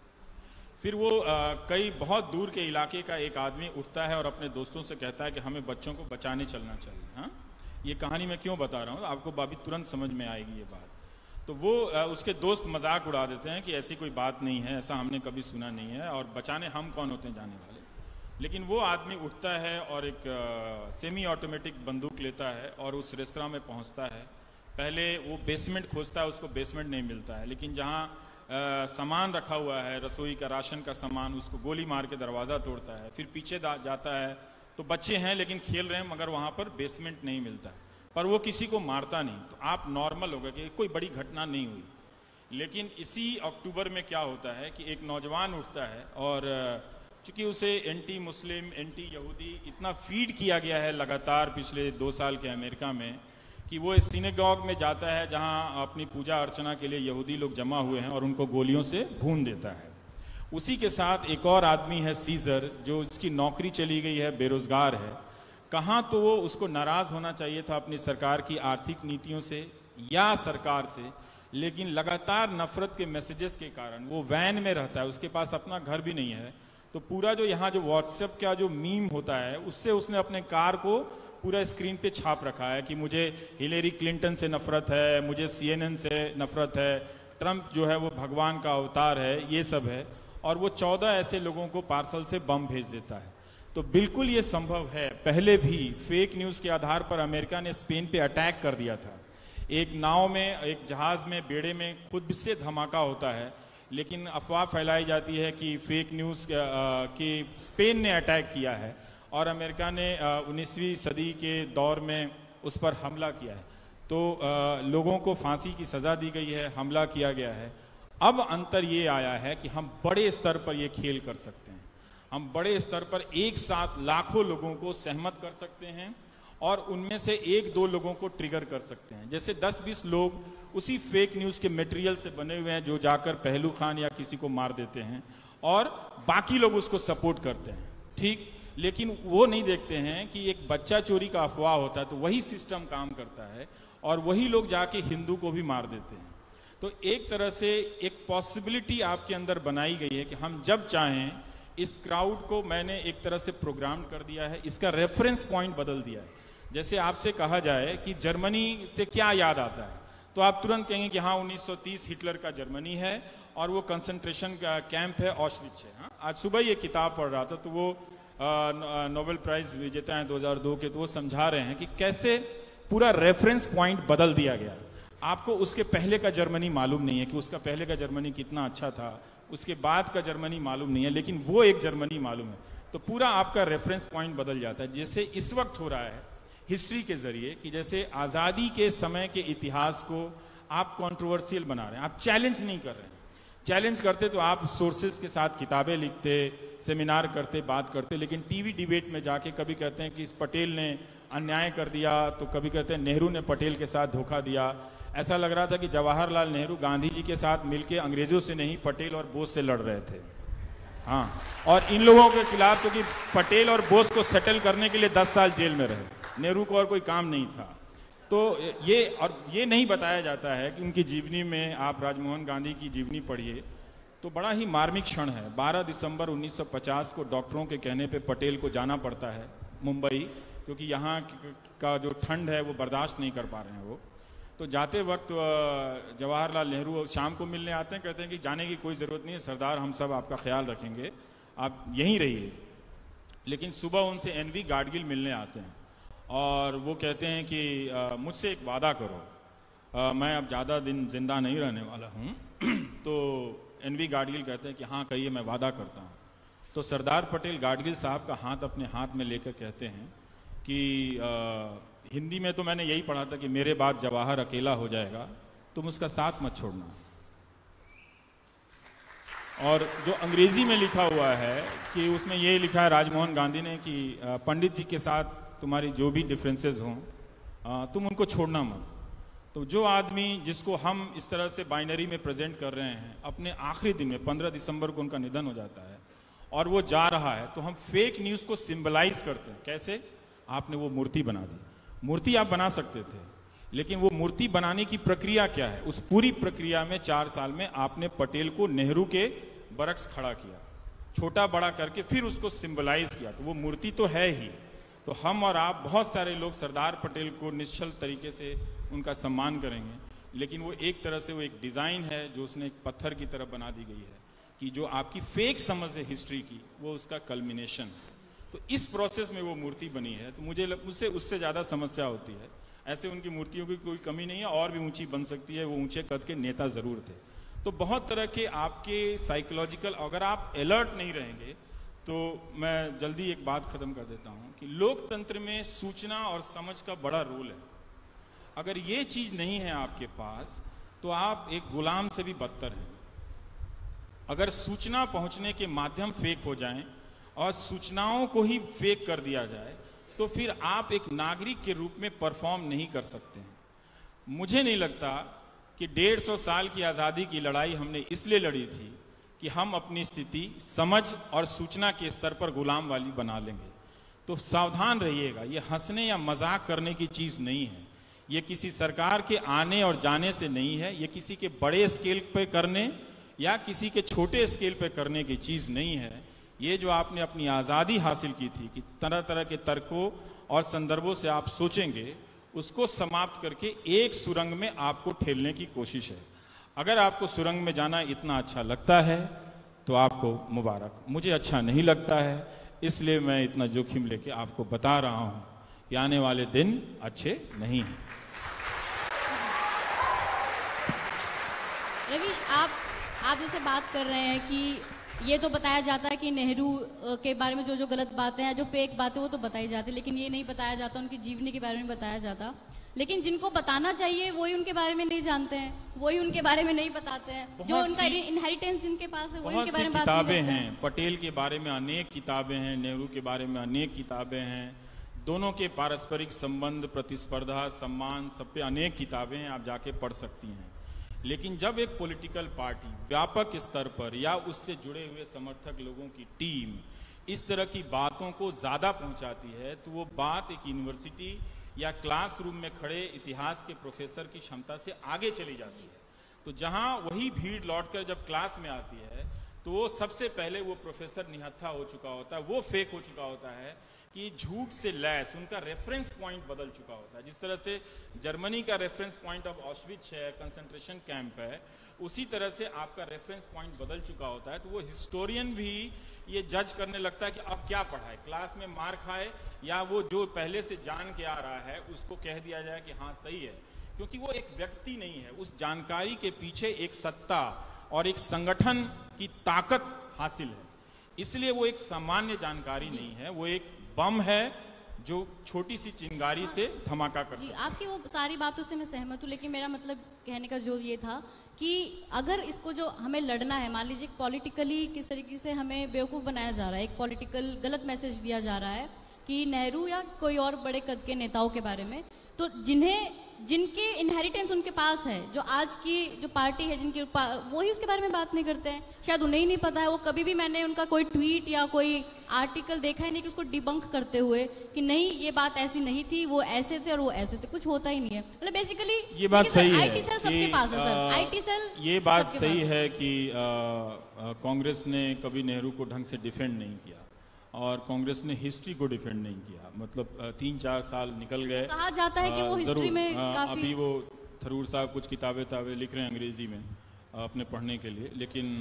फिर वो आ, कई बहुत दूर के इलाके का एक आदमी उठता है और अपने दोस्तों से कहता है कि हमें बच्चों को बचाने चलना चाहिए। हाँ, ये कहानी मैं क्यों बता रहा हूँ, आपको अभी तुरंत समझ में आएगी ये बात। तो वो आ, उसके दोस्त मजाक उड़ा देते हैं कि ऐसी कोई बात नहीं है, ऐसा हमने कभी सुना नहीं है, और बचाने हम कौन होते हैं जाने वाले। लेकिन वो आदमी उठता है और एक आ, सेमी ऑटोमेटिक बंदूक लेता है और उस रेस्तरां में पहुंचता है। पहले वो बेसमेंट खोजता है, उसको बेसमेंट नहीं मिलता है, लेकिन जहां आ, सामान रखा हुआ है, रसोई का, राशन का सामान, उसको गोली मार के दरवाज़ा तोड़ता है। फिर पीछे जाता है तो बच्चे हैं लेकिन खेल रहे हैं, मगर वहाँ पर बेसमेंट नहीं मिलता है, पर वो किसी को मारता नहीं। तो आप नॉर्मल होगा कि कोई बड़ी घटना नहीं हुई। लेकिन इसी अक्टूबर में क्या होता है कि एक नौजवान उठता है और चूंकि उसे एंटी मुस्लिम, एंटी यहूदी इतना फीड किया गया है लगातार पिछले दो साल के अमेरिका में कि वो इस सिनेगॉग में जाता है जहां अपनी पूजा अर्चना के लिए यहूदी लोग जमा हुए हैं और उनको गोलियों से भून देता है। उसी के साथ एक और आदमी है सीजर, जो इसकी नौकरी चली गई है, बेरोजगार है। कहाँ तो वो उसको नाराज होना चाहिए था अपनी सरकार की आर्थिक नीतियों से या सरकार से, लेकिन लगातार नफरत के मैसेजेस के कारण वो वैन में रहता है, उसके पास अपना घर भी नहीं है। तो पूरा जो यहाँ जो व्हाट्सएप का जो मीम होता है उससे उसने अपने कार को पूरा स्क्रीन पे छाप रखा है कि मुझे हिलेरी क्लिंटन से नफरत है, मुझे सीएनएन से नफरत है, ट्रंप जो है वो भगवान का अवतार है, ये सब है। और वो चौदह ऐसे लोगों को पार्सल से बम भेज देता है। तो बिल्कुल ये संभव है। पहले भी फेक न्यूज़ के आधार पर अमेरिका ने स्पेन पे अटैक कर दिया था। एक नाव में, एक जहाज में, बेड़े में खुद से धमाका होता है, लेकिन अफवाह फैलाई जाती है कि फेक न्यूज़ कि स्पेन ने अटैक किया है और अमेरिका ने उन्नीसवीं सदी के दौर में उस पर हमला किया है। तो आ, लोगों को फांसी की सज़ा दी गई है, हमला किया गया है। अब अंतर ये आया है कि हम बड़े स्तर पर ये खेल कर सकते हैं। हम बड़े स्तर पर एक साथ लाखों लोगों को सहमत कर सकते हैं और उनमें से एक दो लोगों को ट्रिगर कर सकते हैं। जैसे दस बीस लोग उसी फेक न्यूज़ के मटेरियल से बने हुए हैं जो जाकर पहलू खान या किसी को मार देते हैं और बाकी लोग उसको सपोर्ट करते हैं, ठीक। लेकिन वो नहीं देखते हैं कि एक बच्चा चोरी का अफवाह होता है तो वही सिस्टम काम करता है और वही लोग जाके हिंदू को भी मार देते हैं। तो एक तरह से एक पॉसिबिलिटी आपके अंदर बनाई गई है कि हम जब चाहें इस क्राउड को, मैंने एक तरह से प्रोग्राम कर दिया है, इसका रेफरेंस पॉइंट बदल दिया है। जैसे आपसे कहा जाए कि जर्मनी से क्या याद आता है तो आप तुरंत कहेंगे कि हाँ उन्नीस सौ तीस हिटलर का जर्मनी है और वो कंसंट्रेशन का कैंप है, ऑश्विट्ज है। हाँ, आज सुबह ये किताब पढ़ रहा था तो वो नोबेल प्राइज विजेता हैं दो हज़ार दो के, तो वो समझा रहे हैं कि कैसे पूरा रेफरेंस पॉइंट बदल दिया गया। आपको उसके पहले का जर्मनी मालूम नहीं है कि उसका पहले का जर्मनी कितना अच्छा था, उसके बाद का जर्मनी मालूम नहीं है, लेकिन वो एक जर्मनी मालूम है। तो पूरा आपका रेफरेंस पॉइंट बदल जाता है। जैसे इस वक्त हो रहा है हिस्ट्री के जरिए कि जैसे आज़ादी के समय के इतिहास को आप कंट्रोवर्शियल बना रहे हैं, आप चैलेंज नहीं कर रहे हैं। चैलेंज करते तो आप सोर्सेज के साथ किताबें लिखते, सेमिनार करते, बात करते, लेकिन टीवी डिबेट में जाके कभी कहते हैं कि इस पटेल ने अन्याय कर दिया, तो कभी कहते हैं नेहरू ने पटेल के साथ धोखा दिया। ऐसा लग रहा था कि जवाहरलाल नेहरू गांधी जी के साथ मिलकर अंग्रेजों से नहीं, पटेल और बोस से लड़ रहे थे। हाँ, और इन लोगों के खिलाफ, क्योंकि पटेल और बोस को सेटल करने के लिए दस साल जेल में रहे, नेहरू को और कोई काम नहीं था। तो ये और ये नहीं बताया जाता है कि उनकी जीवनी में, आप राजमोहन गांधी की जीवनी पढ़िए तो बड़ा ही मार्मिक क्षण है। बारह दिसंबर उन्नीस सौ पचास को डॉक्टरों के कहने पे पटेल को जाना पड़ता है मुंबई, क्योंकि यहाँ का जो ठंड है वो बर्दाश्त नहीं कर पा रहे हैं वो। तो जाते वक्त जवाहरलाल नेहरू शाम को मिलने आते हैं, कहते हैं कि जाने की कोई ज़रूरत नहीं है सरदार, हम सब आपका ख्याल रखेंगे, आप यहीं रहिए। लेकिन सुबह उनसे एन वी गाडगिल मिलने आते हैं और वो कहते हैं कि मुझसे एक वादा करो, आ, मैं अब ज़्यादा दिन जिंदा नहीं रहने वाला हूँ। तो एन वी गाडगिल कहते हैं कि हाँ कहिए, मैं वादा करता हूँ। तो सरदार पटेल गाडगिल साहब का हाथ अपने हाथ में लेकर कहते हैं कि आ, हिंदी में तो मैंने यही पढ़ा था कि मेरे बाद जवाहर अकेला हो जाएगा, तुम उसका साथ मत छोड़ना। और जो अंग्रेजी में लिखा हुआ है कि उसमें ये लिखा है राजमोहन गांधी ने कि पंडित जी के साथ तुम्हारी जो भी डिफरेंसेस हों तुम उनको छोड़ना मत। तो जो आदमी जिसको हम इस तरह से बाइनरी में प्रेजेंट कर रहे हैं, अपने आखिरी दिन में पंद्रह दिसंबर को उनका निधन हो जाता है और वो जा रहा है, तो हम फेक न्यूज़ को सिंबलाइज करते हैं। कैसे? आपने वो मूर्ति बना दी। मूर्ति आप बना सकते थे, लेकिन वो मूर्ति बनाने की प्रक्रिया क्या है? उस पूरी प्रक्रिया में चार साल में आपने पटेल को नेहरू के बरक्स खड़ा किया, छोटा बड़ा करके फिर उसको सिंबलाइज किया। तो वो मूर्ति तो है ही। तो हम और आप, बहुत सारे लोग सरदार पटेल को निश्चल तरीके से उनका सम्मान करेंगे, लेकिन वो एक तरह से वो एक डिजाइन है जो उसने एक पत्थर की तरह बना दी गई है कि जो आपकी फेक समझ है हिस्ट्री की, वो उसका कल्मिनेशन है। तो इस प्रोसेस में वो मूर्ति बनी है। तो मुझे मुझसे उससे ज्यादा समस्या होती है। ऐसे उनकी मूर्तियों की कोई कमी नहीं है, और भी ऊंची बन सकती है। वो ऊंचे कद के नेता जरूर थे। तो बहुत तरह के आपके साइकोलॉजिकल, अगर आप अलर्ट नहीं रहेंगे, तो मैं जल्दी एक बात खत्म कर देता हूं कि लोकतंत्र में सूचना और समझ का बड़ा रोल है। अगर ये चीज नहीं है आपके पास, तो आप एक गुलाम से भी बदतर हैं। अगर सूचना पहुंचने के माध्यम फेक हो जाएं और सूचनाओं को ही फेक कर दिया जाए, तो फिर आप एक नागरिक के रूप में परफॉर्म नहीं कर सकते हैं। मुझे नहीं लगता कि डेढ़ सौ साल की आजादी की लड़ाई हमने इसलिए लड़ी थी कि हम अपनी स्थिति समझ और सूचना के स्तर पर गुलाम वाली बना लेंगे। तो सावधान रहिएगा, ये हंसने या मजाक करने की चीज नहीं है। ये किसी सरकार के आने और जाने से नहीं है। ये किसी के बड़े स्केल पे करने या किसी के छोटे स्केल पे करने की चीज नहीं है। ये जो आपने अपनी आजादी हासिल की थी कि तरह तरह के तर्कों और संदर्भों से आप सोचेंगे, उसको समाप्त करके एक सुरंग में आपको ठेलने की कोशिश है। अगर आपको सुरंग में जाना इतना अच्छा लगता है तो आपको मुबारक। मुझे अच्छा नहीं लगता है, इसलिए मैं इतना जोखिम लेके आपको बता रहा हूं कि आने वाले दिन अच्छे नहीं हैं। रवीश, आप आप जैसे बात कर रहे हैं कि ये तो बताया जाता है कि नेहरू के बारे में जो जो गलत बातें हैं, जो फेक बातें, वो तो बताई जाती है, लेकिन ये नहीं बताया जाता, उनकी जीवनी के बारे में बताया जाता। लेकिन जिनको बताना चाहिए वही उनके बारे में नहीं जानते हैं, वही उनके बारे में नहीं बताते हैं। जो उनका इनहेरिटेंस जिनके पास है वही उनके बारे में बात नहीं करते हैं। किताबें हैं, पटेल के बारे में अनेक किताबें हैं, नेहरू के बारे में अनेक किताबें हैं, दोनों के पारस्परिक संबंध, प्रतिस्पर्धा, सम्मान, सब पे अनेक किताबें हैं, आप जाके पढ़ सकती हैं। लेकिन जब एक पॉलिटिकल पार्टी व्यापक स्तर पर या उससे जुड़े हुए समर्थक लोगों की टीम इस तरह की बातों को ज्यादा पहुंचाती है, तो वो बात एक यूनिवर्सिटी या क्लासरूम में खड़े इतिहास के प्रोफेसर की क्षमता से आगे चली जाती है। तो जहां वही भीड़ लौटकर जब क्लास में आती है, तो वो सबसे पहले वो प्रोफेसर निहत्था हो चुका होता है, वो फेक हो चुका होता है कि झूठ से लैस उनका रेफरेंस पॉइंट बदल चुका होता है। जिस तरह से जर्मनी का रेफरेंस पॉइंट अब ऑश्विट्ज है, कंसंट्रेशन कैंप है, उसी तरह से आपका रेफरेंस पॉइंट बदल चुका होता है। तो वो हिस्टोरियन भी ये जज करने लगता है कि अब क्या पढ़ा है, क्लास में मार खाए या वो जो पहले से जान के आ रहा है उसको कह दिया जाए कि हाँ सही है, क्योंकि वो एक व्यक्ति नहीं है। उस जानकारी के पीछे एक सत्ता और एक संगठन की ताकत हासिल है, इसलिए वो एक सामान्य जानकारी नहीं है, वो एक बम है जो छोटी सी चिंगारी से धमाका कर। जी, आपकी वो सारी बातों से मैं सहमत हूँ, लेकिन मेरा मतलब कहने का जो ये था कि अगर इसको जो हमें लड़ना है, मान लीजिए पॉलिटिकली किस तरीके से हमें बेवकूफ़ बनाया जा रहा है, एक पॉलिटिकल गलत मैसेज दिया जा रहा है कि नेहरू या कोई और बड़े कद के नेताओं के बारे में, तो जिन्हें जिनके इनहेरिटेंस उनके पास है, जो आज की जो पार्टी है जिनके वही उसके बारे में बात नहीं करते हैं। शायद उन्हें ही नहीं पता है। वो कभी भी मैंने उनका कोई ट्वीट या कोई आर्टिकल देखा ही नहीं कि उसको डिबंक करते हुए कि नहीं ये बात ऐसी नहीं थी, वो ऐसे थे और वो ऐसे थे, कुछ होता ही नहीं है। मतलब बेसिकली ये बात सही है, आईटी सेल सबके पास है सर, आईटी सेल ये बात सही है कि कांग्रेस ने कभी नेहरू को ढंग से डिफेंड नहीं किया और कांग्रेस ने हिस्ट्री को डिफेंड नहीं किया। मतलब तीन चार साल निकल गए। कहा जाता है कि वो हिस्ट्री में काफी... अभी वो थरूर साहब कुछ किताबें ताबें लिख रहे हैं अंग्रेजी में अपने पढ़ने के लिए, लेकिन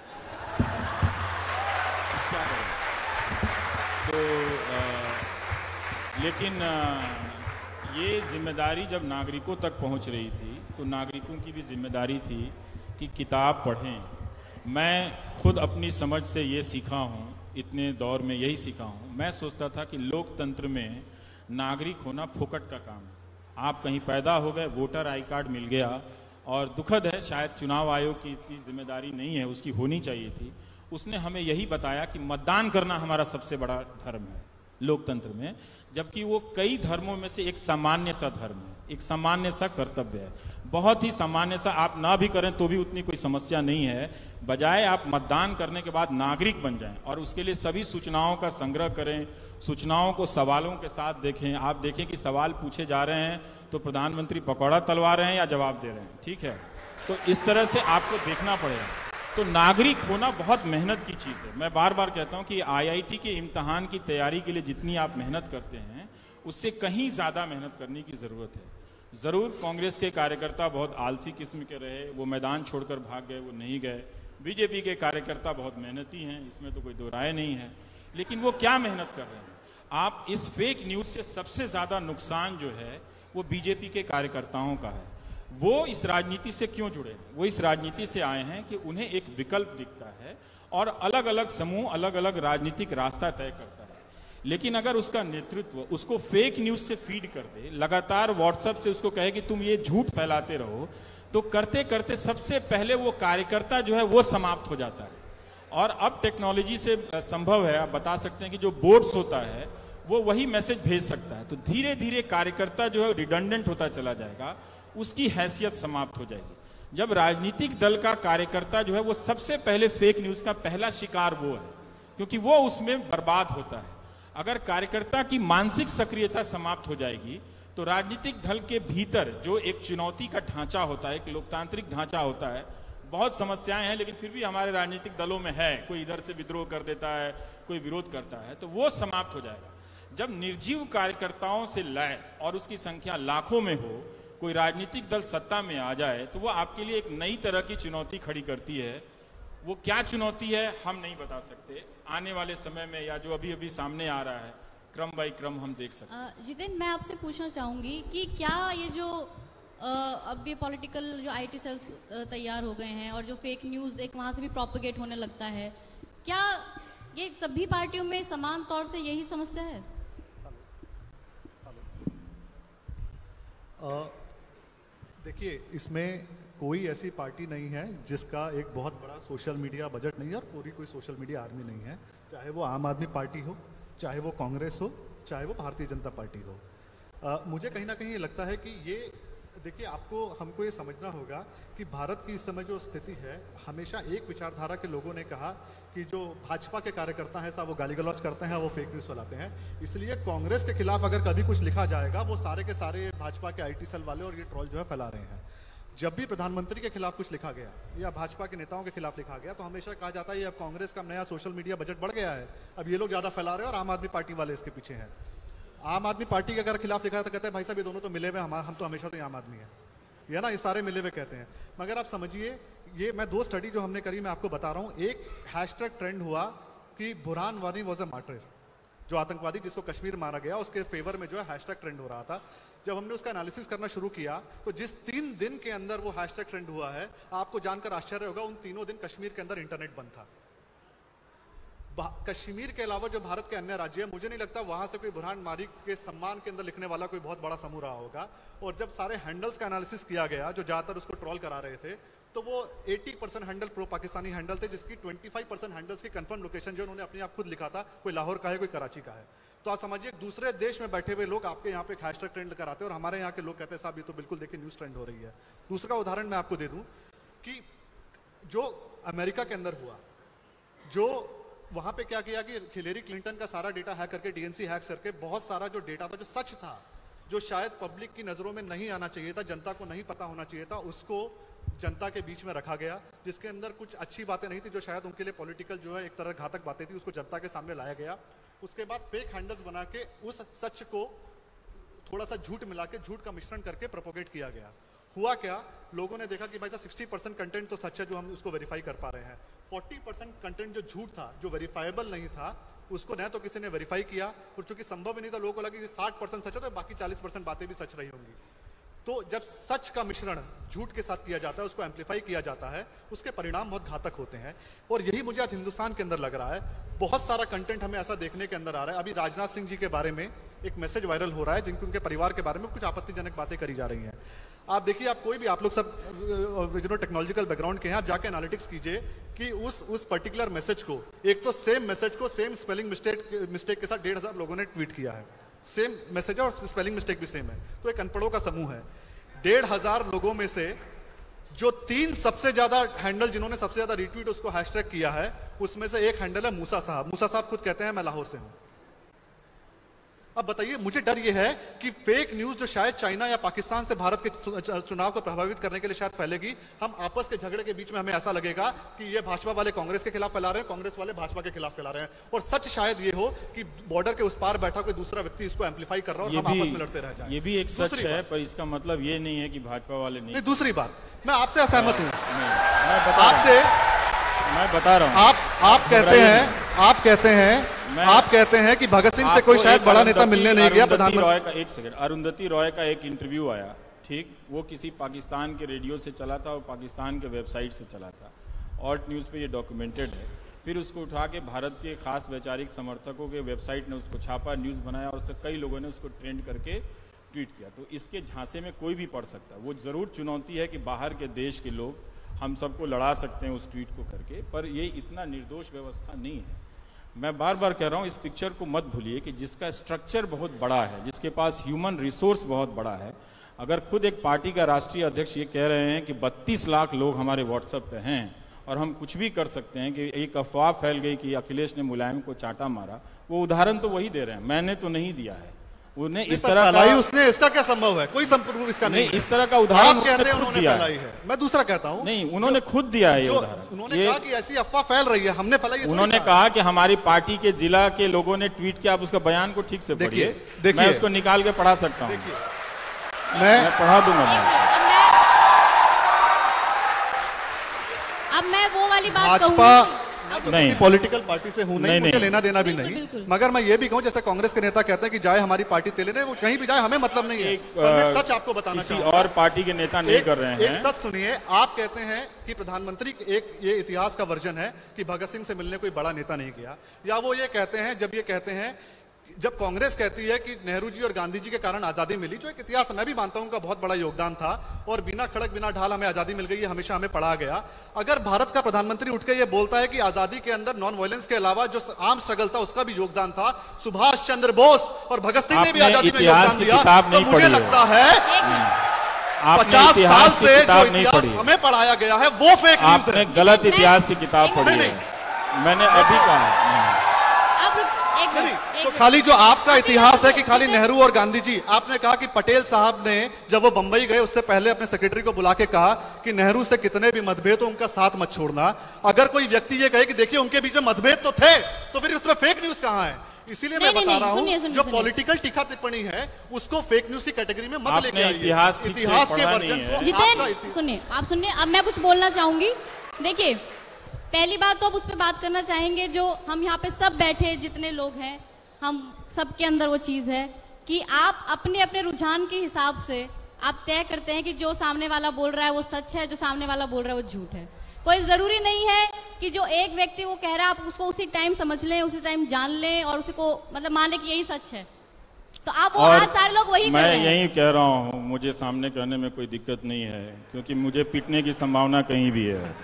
क्या करें। तो आ, लेकिन आ, ये जिम्मेदारी जब नागरिकों तक पहुंच रही थी, तो नागरिकों की भी जिम्मेदारी थी कि किताब पढ़ें। मैं खुद अपनी समझ से ये सीखा हूँ, इतने दौर में यही सीखा हूँ। मैं सोचता था कि लोकतंत्र में नागरिक होना फोकट का काम है। आप कहीं पैदा हो गए, वोटर आई कार्ड मिल गया, और दुखद है शायद चुनाव आयोग की इतनी जिम्मेदारी नहीं है, उसकी होनी चाहिए थी। उसने हमें यही बताया कि मतदान करना हमारा सबसे बड़ा धर्म है, लोकतंत्र में, जबकि वो कई धर्मों में से एक सामान्य सा धर्म है, एक सामान्य सा कर्तव्य है, बहुत ही सामान्य सा। आप ना भी करें तो भी उतनी कोई समस्या नहीं है, बजाय आप मतदान करने के बाद नागरिक बन जाएं और उसके लिए सभी सूचनाओं का संग्रह करें, सूचनाओं को सवालों के साथ देखें। आप देखें कि सवाल पूछे जा रहे हैं तो प्रधानमंत्री पकौड़ा तलवा रहे हैं या जवाब दे रहे हैं, ठीक है। तो इस तरह से आपको देखना पड़ेगा। तो नागरिक होना बहुत मेहनत की चीज़ है। मैं बार बार कहता हूं कि आईआईटी के इम्तहान की तैयारी के लिए जितनी आप मेहनत करते हैं उससे कहीं ज़्यादा मेहनत करने की ज़रूरत है। ज़रूर कांग्रेस के कार्यकर्ता बहुत आलसी किस्म के रहे, वो मैदान छोड़कर भाग गए, वो नहीं गए। बीजेपी के कार्यकर्ता बहुत मेहनती हैं, इसमें तो कोई दो राय नहीं है, लेकिन वो क्या मेहनत कर रहे हैं? आप इस फेक न्यूज़ से सबसे ज़्यादा नुकसान जो है वो बीजेपी के कार्यकर्ताओं का है। वो इस राजनीति से क्यों जुड़े? वो इस राजनीति से आए हैं कि उन्हें एक विकल्प दिखता है और अलग अलग समूह अलग अलग राजनीतिक रास्ता तय करता है। लेकिन अगर उसका नेतृत्व उसको फेक न्यूज़ से फीड कर दे, लगातार व्हाट्सएप से उसको कहे कि तुम ये झूठ फैलाते रहो, तो करते करते सबसे पहले वो कार्यकर्ता जो है वो समाप्त हो जाता है। और अब टेक्नोलॉजी से संभव है, आप बता सकते हैं कि जो बोर्ड्स होता है वो वही मैसेज भेज सकता है। तो धीरे धीरे कार्यकर्ता जो है रिडंडेंट होता चला जाएगा, उसकी हैसियत समाप्त हो जाएगी। जब राजनीतिक दल का कार्यकर्ता जो है वो सबसे पहले फेक न्यूज़ का पहला शिकार वो है, क्योंकि वो उसमें बर्बाद होता है। अगर कार्यकर्ता की मानसिक सक्रियता समाप्त हो जाएगी तो राजनीतिक दल के भीतर जो एक चुनौती का ढांचा होता है, एक लोकतांत्रिक ढांचा होता है, बहुत समस्याएं हैं लेकिन फिर भी हमारे राजनीतिक दलों में है, कोई इधर से विद्रोह कर देता है, कोई विरोध करता है, तो वो समाप्त हो जाएगा। जब निर्जीव कार्यकर्ताओं से लैस और उसकी संख्या लाखों में हो, कोई राजनीतिक दल सत्ता में आ जाए, तो वो आपके लिए एक नई तरह की चुनौती खड़ी करती है। वो क्या चुनौती है हम नहीं बता सकते, आने वाले समय में या जो अभी अभी सामने आ रहा है क्रम बाई क्रम हम देख सकते हैं। जितेंद्र, मैं आपसे पूछना चाहूंगी कि क्या ये जो आ, अब ये पॉलिटिकल जो आईटी सेल्स तैयार हो गए हैं और जो फेक न्यूज़ एक वहाँ से भी प्रोपेगेट होने लगता है, क्या ये सभी पार्टियों में समान तौर से यही समस्या है? देखिए, इसमें कोई ऐसी पार्टी नहीं है जिसका एक बहुत बड़ा सोशल मीडिया बजट नहीं है और पूरी कोई सोशल मीडिया आर्मी नहीं है। चाहे वो आम आदमी पार्टी हो, चाहे वो कांग्रेस हो, चाहे वो भारतीय जनता पार्टी हो। आ, मुझे कहीं ना कहीं ये लगता है कि ये देखिए, आपको हमको ये समझना होगा कि भारत की इस समय जो स्थिति है, हमेशा एक विचारधारा के लोगों ने कहा कि जो भाजपा के कार्यकर्ता हैं साहब वो गाली गलौज करते हैं, वो फेक न्यूज़ फैलाते हैं, इसलिए कांग्रेस के खिलाफ अगर कभी कुछ लिखा जाएगा वो सारे के सारे भाजपा के आईटी सेल वाले और ये ट्रोल जो है फैला रहे हैं। जब भी प्रधानमंत्री के खिलाफ कुछ लिखा गया या भाजपा के नेताओं के खिलाफ लिखा गया तो हमेशा कहा जाता है ये अब कांग्रेस का नया सोशल मीडिया बजट बढ़ गया है, अब ये लोग ज्यादा फैला रहे हैं और आम आदमी पार्टी वाले इसके पीछे हैं। आम आदमी पार्टी के अगर खिलाफ लिखा है तो कहते हैं भाई साहब ये दोनों तो मिले हुए, हम हम तो हमेशा से आम आदमी है, ये ना, ये सारे मिले हुए कहते हैं। मगर आप समझिए, ये मैं दो स्टडी जो हमने करी मैं आपको बता रहा हूँ। एक हैशटैग ट्रेंड हुआ कि Burhan Wani was a martyr, जो आतंकवादी जिसको कश्मीर मारा गया उसके फेवर में जो है हैशटैग ट्रेंड हो रहा था। जब हमने उसका एनालिसिस करना शुरू किया तो जिस तीन दिन के अंदर वो हैशटैग ट्रेंड हुआ है, आपको जानकर आश्चर्य होगा उन तीनों दिन कश्मीर के अंदर इंटरनेट बंद था। कश्मीर के अलावा जो भारत के अन्य राज्य है, मुझे नहीं लगता वहां से कोई बुरहान वानी के सम्मान के अंदर लिखने वाला कोई बहुत बड़ा समूह रहा होगा। और जब सारे हैंडल्स का एनालिसिस किया गया जो ज्यादातर उसको ट्रोल करा रहे थे, तो वो अस्सी percent handle pro Pakistani handle थे, जिसकी पच्चीस परसेंट हैंडल्स की कंफर्म लोकेशन जो उन्होंने अपने आप खुद लिखा था, कोई लाहौर का है, कोई कराची का है। तो आप समझिए दूसरे देश में बैठे हुए लोग आपके यहाँ पे एक हैशटैग ट्रेंड कराते हैं और हमारे यहाँ के लोग कहते हैं साहब ये तो बिल्कुल देखिए न्यूज़ ट्रेंड हो रही है। दूसरा उदाहरण मैं आपको दे दूं कि जो अमेरिका के अंदर हुआ, जो वहां पे क्या किया कि हिलेरी क्लिंटन का सारा डेटा हैक करके, डीएनसी हैक करके, बहुत सारा जो डेटा था जो सच था, जो शायद पब्लिक की नजरों में नहीं आना चाहिए था, जनता को नहीं पता होना चाहिए था, उसको जनता के बीच में रखा गया। जिसके अंदर कुछ अच्छी बातें नहीं थी, जो शायद उनके लिए पॉलिटिकल जो है एक तरह घातक बातें थी, उसको जनता के सामने लाया गया। उसके बाद फेक हैंडल्स बना के उस सच को थोड़ा सा झूठ मिला के, झूठ का मिश्रण करके प्रोपोगेट किया गया। हुआ क्या, लोगों ने देखा कि भाई साहब साठ परसेंट कंटेंट तो सच है जो हम उसको वेरीफाई कर पा रहे हैं, चालीस परसेंट कंटेंट जो झूठ था, जो वेरीफाइबल नहीं था, उसको न तो किसी ने वेरीफाई किया और चूंकि संभव ही नहीं था, लोगों को लगा कि साठ परसेंट सच है तो बाकी चालीस परसेंट बातें भी सच रही होंगी। तो जब सच का मिश्रण झूठ के साथ किया जाता है, उसको एम्पलीफाई किया जाता है, उसके परिणाम बहुत घातक होते हैं। और यही मुझे आज हिंदुस्तान के अंदर लग रहा है। बहुत सारा कंटेंट हमें ऐसा देखने के अंदर आ रहा है। अभी राजनाथ सिंह जी के बारे में एक मैसेज वायरल हो रहा है, जिनके उनके परिवार के बारे में कुछ आपत्तिजनक बातें करी जा रही हैं। आप देखिए, आप कोई भी, आप लोग सब जो टेक्नोलॉजिकल बैकग्राउंड के हैं, आप जाके एनालिटिक्स कीजिए कि उस उस पर्टिकुलर मैसेज को, एक तो सेम मैसेज को सेम स्पेलिंग मिस्टेक मिस्टेक के साथ डेढ़ हजार लोगों ने ट्वीट किया है। सेम मैसेज है और स्पेलिंग मिस्टेक भी सेम है। तो एक अनपढ़ों का समूह है। डेढ़ हजार लोगों में से जो तीन सबसे ज्यादा हैंडल, जिन्होंने सबसे ज्यादा रिट्वीट उसको हैशटैग किया है, उसमें से एक हैंडल है मूसा साहब। मूसा साहब खुद कहते हैं मैं लाहौर से हूं। अब बताइए, मुझे डर यह है कि फेक न्यूज जो शायद चाइना या पाकिस्तान से भारत के चुनाव को प्रभावित करने के लिए शायद फैलेगी, हम आपस के झगड़े के बीच में हमें ऐसा लगेगा कि ये भाजपा वाले कांग्रेस के खिलाफ फैला रहे हैं, कांग्रेस वाले भाजपा के खिलाफ फैला रहे हैं। और सच शायद ये हो कि बॉर्डर के उस पार बैठा कोई दूसरा व्यक्ति इसको एम्पलीफाई कर रहा है और हम आपस में लड़ते रह जाएं। ये भी एक सच है, पर इसका मतलब ये नहीं है कि भाजपा वाले नहीं। नहीं, दूसरी बात, मैं आपसे असहमत हूं। आपसे मैं बता रहा हूं। आप आप कहते हैं आप कहते हैं आप कहते हैं कि भगत सिंह से कोई शायद बड़ा नेता मिलने नहीं गया। प्रधानमंत्री, एक सेकंड, अरुंधति रॉय का एक इंटरव्यू आया, ठीक, वो किसी पाकिस्तान के रेडियो से चला था और पाकिस्तान के वेबसाइट से चला था, ऑल्ट न्यूज़ पे ये डॉक्यूमेंटेड है। फिर उसको उठा के भारत के खास वैचारिक समर्थकों के वेबसाइट ने उसको छापा, न्यूज़ बनाया और उससे कई लोगों ने उसको ट्रेंड करके ट्वीट किया। तो इसके झांसे में कोई भी पढ़ सकता है। वो ज़रूर चुनौती है कि बाहर के देश के लोग हम सबको लड़ा सकते हैं उस ट्वीट को करके, पर ये इतना निर्दोष व्यवस्था नहीं है। मैं बार बार कह रहा हूँ, इस पिक्चर को मत भूलिए कि जिसका स्ट्रक्चर बहुत बड़ा है, जिसके पास ह्यूमन रिसोर्स बहुत बड़ा है। अगर खुद एक पार्टी का राष्ट्रीय अध्यक्ष ये कह रहे हैं कि बत्तीस लाख लोग हमारे व्हाट्सएप पे हैं और हम कुछ भी कर सकते हैं, कि एक अफवाह फैल गई कि अखिलेश ने मुलायम को चांटा मारा, वो उदाहरण तो वही दे रहे हैं, मैंने तो नहीं दिया है। उन्हें इस तरह का, उसने, इसका क्या संभव है? कोई संपूर्ण इसका नहीं, नहीं, इस तरह का उदाहरण आप कहते हैं उन्होंने फैलाई है। मैं दूसरा कहता हूं, नहीं, उन्होंने खुद दिया है ये उदाहरण। उन्होंने कहा कि ऐसी अफवाह फैल रही है, हमने फैलाई। उन्होंने कहा कि हमारी पार्टी के जिला के लोगों ने ट्वीट किया। आप उसका बयान को ठीक से पढ़िए, मैं उसको निकाल के पढ़ा सकता हूँ, मैं पढ़ा दूंगा। अब मैं वो वाली बात भाजपा नहीं, पॉलिटिकल पार्टी से हूं नहीं, नहीं, मुझे नहीं, लेना देना भी नहीं, मगर मैं ये भी कहूं, जैसे कांग्रेस के नेता कहते हैं कि जाए हमारी पार्टी तेले ने, वो कहीं भी जाए हमें मतलब नहीं है। पर मैं सच आपको बताना चाहूंगा, किसी और पार्टी के नेता नहीं कर रहे हैं। एक सच सुनिए, आप कहते हैं कि प्रधानमंत्री एक ये इतिहास का वर्जन है कि भगत सिंह से मिलने कोई बड़ा नेता नहीं गया, या वो ये कहते हैं, जब ये कहते हैं, जब कांग्रेस कहती है कि नेहरू जी और गांधी जी के कारण आजादी मिली, जो एक इतिहास मैं भी मानता हूं उनका बहुत बड़ा योगदान था, और बिना खड़क बिना ढाल हमें आजादी मिल गई, ये हमेशा हमें पढ़ा गया। अगर भारत का प्रधानमंत्री उठ के ये बोलता है कि आजादी के अंदर नॉन वायलेंस के अलावा जो आर्म स्ट्रगल था उसका भी योगदान था, सुभाष चंद्र बोस और भगत सिंह ने भी आजादी में योगदान दिया, तो मुझे लगता है पचास साल से जो इतिहास हमें पढ़ाया गया है वो फेक न्यूज है। गलत इतिहास की किताब पढ़ी है, मैंने अभी कहा। नहीं, तो खाली जो आपका इतिहास है कि खाली नेहरू और गांधी जी, आपने कहा कि पटेल साहब ने जब वो बंबई गए उससे पहले अपने सेक्रेटरी को बुला के कहा कि नेहरू से कितने भी मतभेद हो उनका साथ मत छोड़ना। अगर कोई व्यक्ति ये कहे कि देखिए उनके बीच में मतभेद तो थे, तो फिर उसमें फेक न्यूज कहां है? इसीलिए मैं बता रहा हूं, जो पॉलिटिकल टीका टिप्पणी है उसको फेक न्यूज की कैटेगरी में मत लेके आइए। इतिहास के वर्जन को जितेंद्र सुनिए, आप सुनिए, अब मैं कुछ बोलना चाहूंगी। देखिए, पहली बात तो अब उस पर बात करना चाहेंगे, जो हम यहाँ पे सब बैठे जितने लोग हैं, हम सबके अंदर वो चीज है कि आप अपने अपने रुझान के हिसाब से आप तय करते हैं कि जो सामने वाला बोल रहा है वो सच है, जो सामने वाला बोल रहा है वो झूठ है। कोई जरूरी नहीं है कि जो एक व्यक्ति वो कह रहा है आप उसको उसी टाइम समझ लें, उसी टाइम जान लें और उसी को मतलब मान लें कि यही सच है। तो आप वो आज सारे लोग वही कर रहे हैं। मैं यही कह रहा हूँ, मुझे सामने कहने में कोई दिक्कत नहीं है, क्योंकि मुझे पीटने की संभावना कहीं भी है।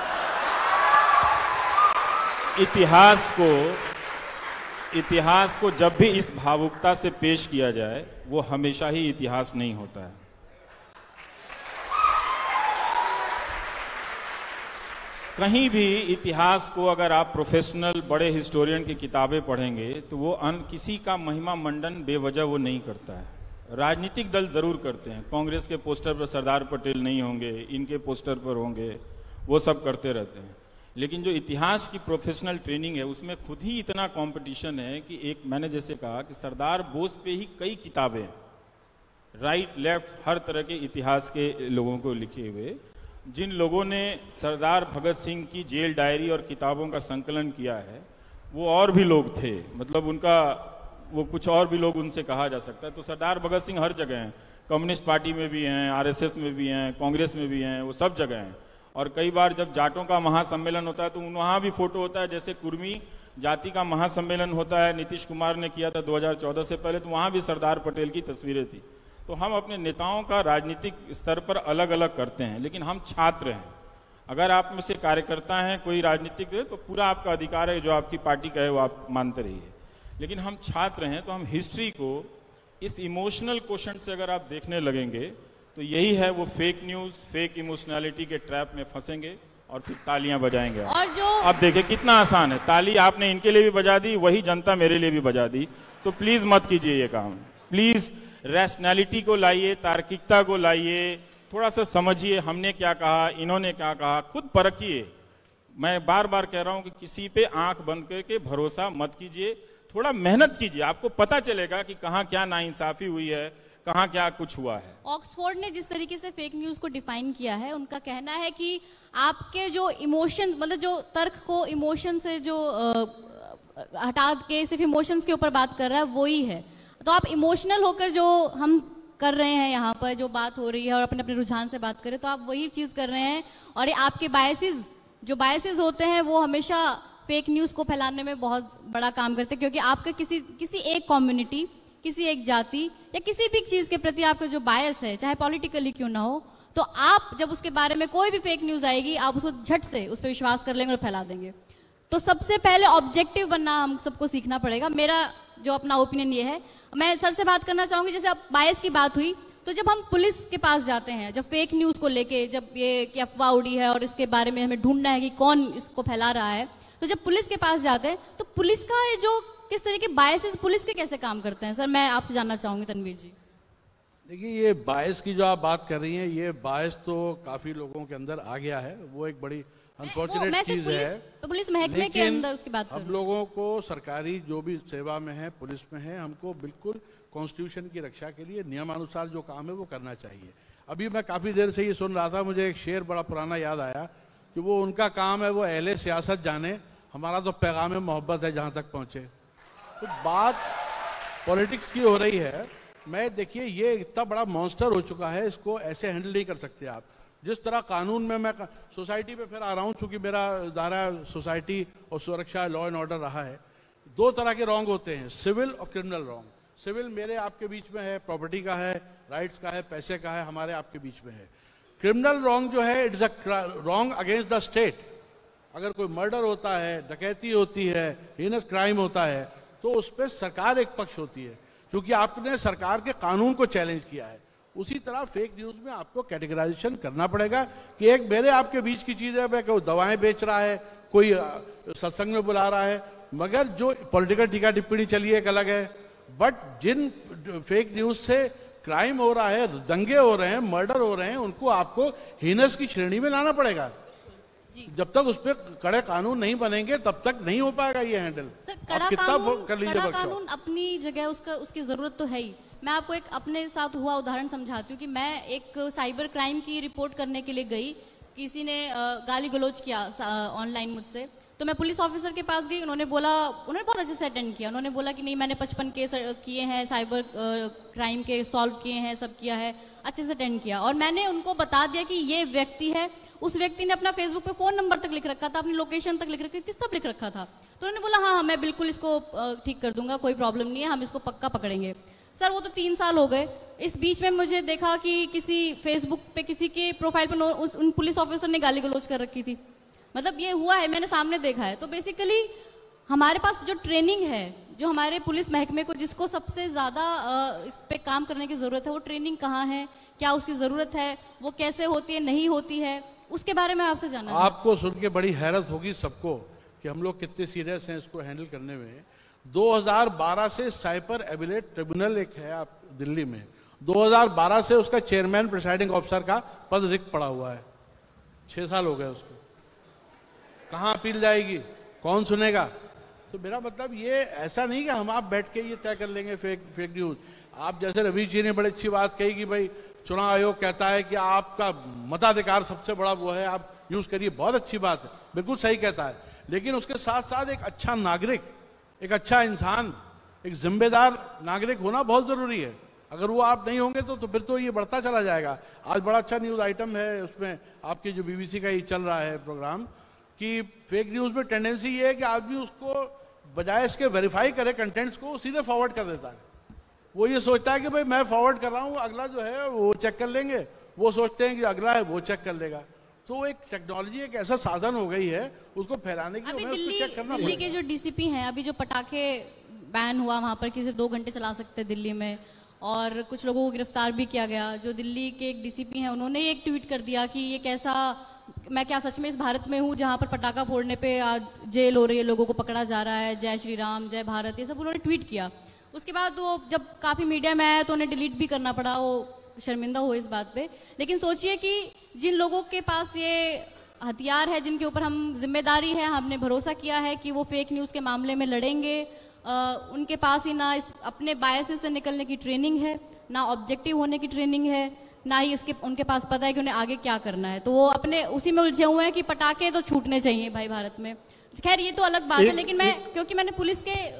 इतिहास को इतिहास को जब भी इस भावुकता से पेश किया जाए, वो हमेशा ही इतिहास नहीं होता है। कहीं भी इतिहास को अगर आप प्रोफेशनल बड़े हिस्टोरियन की किताबें पढ़ेंगे तो वो अन किसी का महिमा मंडन बेवजह वो नहीं करता है। राजनीतिक दल जरूर करते हैं, कांग्रेस के पोस्टर पर सरदार पटेल नहीं होंगे, इनके पोस्टर पर होंगे, वो सब करते रहते हैं। लेकिन जो इतिहास की प्रोफेशनल ट्रेनिंग है उसमें खुद ही इतना कंपटीशन है कि एक, मैंने जैसे कहा कि सरदार बोस पे ही कई किताबें हैं, राइट लेफ्ट हर तरह के इतिहास के लोगों को लिखे हुए। जिन लोगों ने सरदार भगत सिंह की जेल डायरी और किताबों का संकलन किया है वो और भी लोग थे, मतलब उनका वो कुछ और भी लोग उनसे कहा जा सकता है। तो सरदार भगत सिंह हर जगह हैं, कम्युनिस्ट पार्टी में भी हैं, आरएसएस में भी हैं, कांग्रेस में भी हैं, वो सब जगह हैं। और कई बार जब जाटों का महासम्मेलन होता है तो वहाँ भी फोटो होता है, जैसे कुर्मी जाति का महासम्मेलन होता है, नीतीश कुमार ने किया था दो हज़ार चौदह से पहले, तो वहाँ भी सरदार पटेल की तस्वीरें थी। तो हम अपने नेताओं का राजनीतिक स्तर पर अलग अलग करते हैं, लेकिन हम छात्र हैं। अगर आप में से कार्यकर्ता हैं, कोई राजनीतिक तो पूरा आपका अधिकार है, जो आपकी पार्टी का है वो आप मानते रहिए। लेकिन हम छात्र हैं, तो हम हिस्ट्री को इस इमोशनल क्वेश्चन से अगर आप देखने लगेंगे तो यही है, वो फेक न्यूज, फेक इमोशनैलिटी के ट्रैप में फंसेंगे और फिर तालियां बजाएंगे। और जो अब देखिए कितना आसान है, ताली आपने इनके लिए भी बजा दी, वही जनता मेरे लिए भी बजा दी। तो प्लीज मत कीजिए ये काम, प्लीज रैशनैलिटी को लाइए, तार्किकता को लाइए, थोड़ा सा समझिए हमने क्या कहा, इन्होंने क्या कहा, खुद परखिए। मैं बार बार कह रहा हूं कि किसी पे आंख बंद करके भरोसा मत कीजिए, थोड़ा मेहनत कीजिए, आपको पता चलेगा कि कहाँ क्या नाइंसाफी हुई है, कहाँ क्या कुछ हुआ है। ऑक्सफोर्ड ने जिस तरीके से फेक न्यूज को डिफाइन किया है, उनका कहना है कि आपके जो इमोशन, मतलब जो तर्क को इमोशन से जो आ, हटा के सिर्फ इमोशंस के ऊपर बात कर रहा है, वो ही है। तो आप इमोशनल होकर जो हम कर रहे हैं यहाँ पर, जो बात हो रही है और अपने अपने रुझान से बात करें, तो आप वही चीज कर रहे हैं। और ये आपके बायसेस, जो बायसेस होते हैं, वो हमेशा फेक न्यूज को फैलाने में बहुत बड़ा काम करते हैं, क्योंकि आपका किसी किसी एक कम्युनिटी, किसी एक जाति या किसी भी चीज के प्रति आपका जो बायस है, चाहे पॉलिटिकली क्यों ना हो, तो आप जब उसके बारे में कोई भी फेक न्यूज आएगी, आप उसको झट से उस पर विश्वास कर लेंगे और फैला देंगे। तो सबसे पहले ऑब्जेक्टिव बनना हम सबको सीखना पड़ेगा। मेरा जो अपना ओपिनियन ये है। मैं सर से बात करना चाहूंगी, जैसे अब बायस की बात हुई, तो जब हम पुलिस के पास जाते हैं, जब फेक न्यूज को लेके, जब ये कि अफवाह उड़ी है और इसके बारे में हमें ढूंढना है कि कौन इसको फैला रहा है, तो जब पुलिस के पास जाते हैं तो पुलिस का जो किस तरह के बायसेस पुलिस के कैसे काम करते हैं, सर मैं आपसे जानना चाहूंगी तनवीर जी। देखिए, ये बायस की जो आप बात कर रही हैं, ये बायस तो काफी लोगों के अंदर आ गया है, वो एक बड़ी अनफॉर्चुनेट चीज है। तो पुलिस महकमे के अंदर उसकी बात कर हम लोगों को सरकारी जो भी सेवा में है, पुलिस में है, हमको बिल्कुल कॉन्स्टिट्यूशन की रक्षा के लिए नियमानुसार जो काम है वो करना चाहिए। अभी मैं काफी देर से ये सुन रहा था, मुझे एक शेर बड़ा पुराना याद आया कि वो उनका काम है, वो अहले सियासत जाने, हमारा तो पैगाम मोहब्बत है जहां तक पहुंचे। तो बात पॉलिटिक्स की हो रही है। मैं देखिए, ये इतना बड़ा मॉन्स्टर हो चुका है, इसको ऐसे हैंडल नहीं कर सकते आप। जिस तरह कानून में, मैं सोसाइटी पे फिर आ रहा हूं, चूंकि मेरा दायरा सोसाइटी और सुरक्षा, लॉ एंड ऑर्डर रहा है। दो तरह के रॉन्ग होते हैं, सिविल और क्रिमिनल रॉन्ग। सिविल मेरे आपके बीच में है, प्रॉपर्टी का है, राइट्स का है, पैसे का है, हमारे आपके बीच में है। क्रिमिनल रॉन्ग जो है, it's a wrong against the state. अगर कोई मर्डर होता है, डकैती होती है, हीनस क्राइम होता है, तो उस पर सरकार एक पक्ष होती है, क्योंकि आपने सरकार के कानून को चैलेंज किया है। उसी तरह फेक न्यूज में आपको कैटेगराइजेशन करना पड़ेगा कि एक मेरे आपके बीच की चीज है, कोई दवाएं बेच रहा है, कोई सत्संग में बुला रहा है, मगर जो पॉलिटिकल टीका टिप्पणी चली एक अलग है। बट जिन फेक न्यूज से क्राइम हो रहा है, दंगे हो रहे हैं, मर्डर हो रहे हैं, उनको आपको हीनस की श्रेणी में लाना पड़ेगा। जब तक उस पर कड़े कानून नहीं बनेंगे, तब तक नहीं हो पाएगा ये हैंडल। सर, कड़ा कानून, कर लीजिए, कड़ा कानून अपनी जगह, उसका उसकी जरूरत तो है ही। मैं आपको एक अपने साथ हुआ उदाहरण समझाती हूँ कि मैं एक साइबर क्राइम की रिपोर्ट करने के लिए गई, किसी ने गाली गलौज किया ऑनलाइन मुझसे, तो मैं पुलिस ऑफिसर के पास गई। उन्होंने बोला, उन्होंने बहुत अच्छे से अटेंड किया। उन्होंने बोला कि नहीं, मैंने पचपन केस किए हैं, साइबर क्राइम के सॉल्व किए हैं, सब किया है, अच्छे से अटेंड किया। और मैंने उनको बता दिया कि ये व्यक्ति है। उस व्यक्ति ने अपना फेसबुक पे फोन नंबर तक लिख रखा था, अपनी लोकेशन तक लिख रखी थी, सब लिख रखा था। तो उन्होंने बोला हाँ हाँ मैं बिल्कुल इसको ठीक कर दूंगा, कोई प्रॉब्लम नहीं है, हम इसको पक्का पकड़ेंगे। सर वो तो तीन साल हो गए। इस बीच में मुझे देखा कि किसी फेसबुक पे किसी के प्रोफाइल पर उन पुलिस ऑफिसर ने गाली गलौज कर रखी थी। मतलब ये हुआ है, मैंने सामने देखा है। तो बेसिकली हमारे पास जो ट्रेनिंग है, जो हमारे पुलिस महकमे को, जिसको सबसे ज्यादा इस पे काम करने की जरूरत है, वो ट्रेनिंग कहाँ है, क्या उसकी जरूरत है, वो कैसे होती है, नहीं होती है, उसके बारे में आपसे जानना। आपको सुन के बड़ी हैरत होगी सबको कि हम लोग कितने सीरियस हैं इसको हैंडल करने में। दो हज़ार बारह से साइबर एबिलेट ट्रिब्यूनल एक है आप दिल्ली में, दो हज़ार बारह से उसका चेयरमैन प्रिसाइडिंग ऑफिसर का पद रिक्त पड़ा हुआ है। छह साल हो गए उसको। कहाँ अपील जाएगी, कौन सुनेगा? तो मेरा मतलब ये ऐसा नहीं कि हम आप बैठ के ये तय कर लेंगे फेक फेक न्यूज। आप जैसे रवि जी ने बड़ी अच्छी बात कही कि भाई चुनाव आयोग कहता है कि आपका मताधिकार सबसे बड़ा वो है, आप यूज करिए, बहुत अच्छी बात है, बिल्कुल सही कहता है। लेकिन उसके साथ साथ एक अच्छा नागरिक, एक अच्छा इंसान, एक जिम्मेदार नागरिक होना बहुत जरूरी है। अगर वो आप नहीं होंगे तो, तो फिर तो ये बढ़ता चला जाएगा। आज बड़ा अच्छा न्यूज़ आइटम है उसमें, आपके जो बीबीसी का ही चल रहा है प्रोग्राम, कि फेक न्यूज़ में टेंडेंसी ये है कि आदमी उसको बजाय इसके वेरीफाई करे कंटेंट्स को, सीधे फॉरवर्ड कर देता है। वो ये सोचता है कि भाई मैं फॉरवर्ड कर रहा हूँ, अगला जो है वो चेक कर लेंगे, वो सोचते हैं कि अगला है वो चेक कर लेगा। तो एक टेक्नोलॉजी एक ऐसा साधन हो गई है, उसको फैलाने की अभी हमें उसको दिल्ली चेक करना दिल्ली पड़ेगा। के जो डीसीपी हैं, अभी जो पटाखे बैन हुआ वहां पर कि सिर्फ दो घंटे चला सकते हैं दिल्ली में, और कुछ लोगों को गिरफ्तार भी किया गया। जो दिल्ली के एक डीसीपी हैं, उन्होंने एक ट्वीट कर दिया कि ये कैसा, मैं क्या सच में इस भारत में हूँ जहां पर पटाखा फोड़ने पे आज जेल हो रही है, लोगों को पकड़ा जा रहा है, जय श्री राम, जय भारत, ये सब उन्होंने ट्वीट किया। उसके बाद वो जब काफी मीडिया में आया तो उन्हें डिलीट भी करना पड़ा, वो शर्मिंदा हुए इस बात पे। लेकिन सोचिए कि जिन लोगों के पास ये हथियार है, जिनके ऊपर हम जिम्मेदारी है, हमने भरोसा किया है कि वो फेक न्यूज़ के मामले में लड़ेंगे, आ, उनके पास ही ना इस अपने बायसेस से निकलने की ट्रेनिंग है, ना ऑब्जेक्टिव होने की ट्रेनिंग है, ना ही इसके उनके पास पता है कि उन्हें आगे क्या करना है। तो वो अपने उसी में उलझे हुए हैं कि पटाखे तो छूटने चाहिए भाई भारत में। खैर ये तो अलग बात है, लेकिन मैं क्योंकि मैंने पुलिस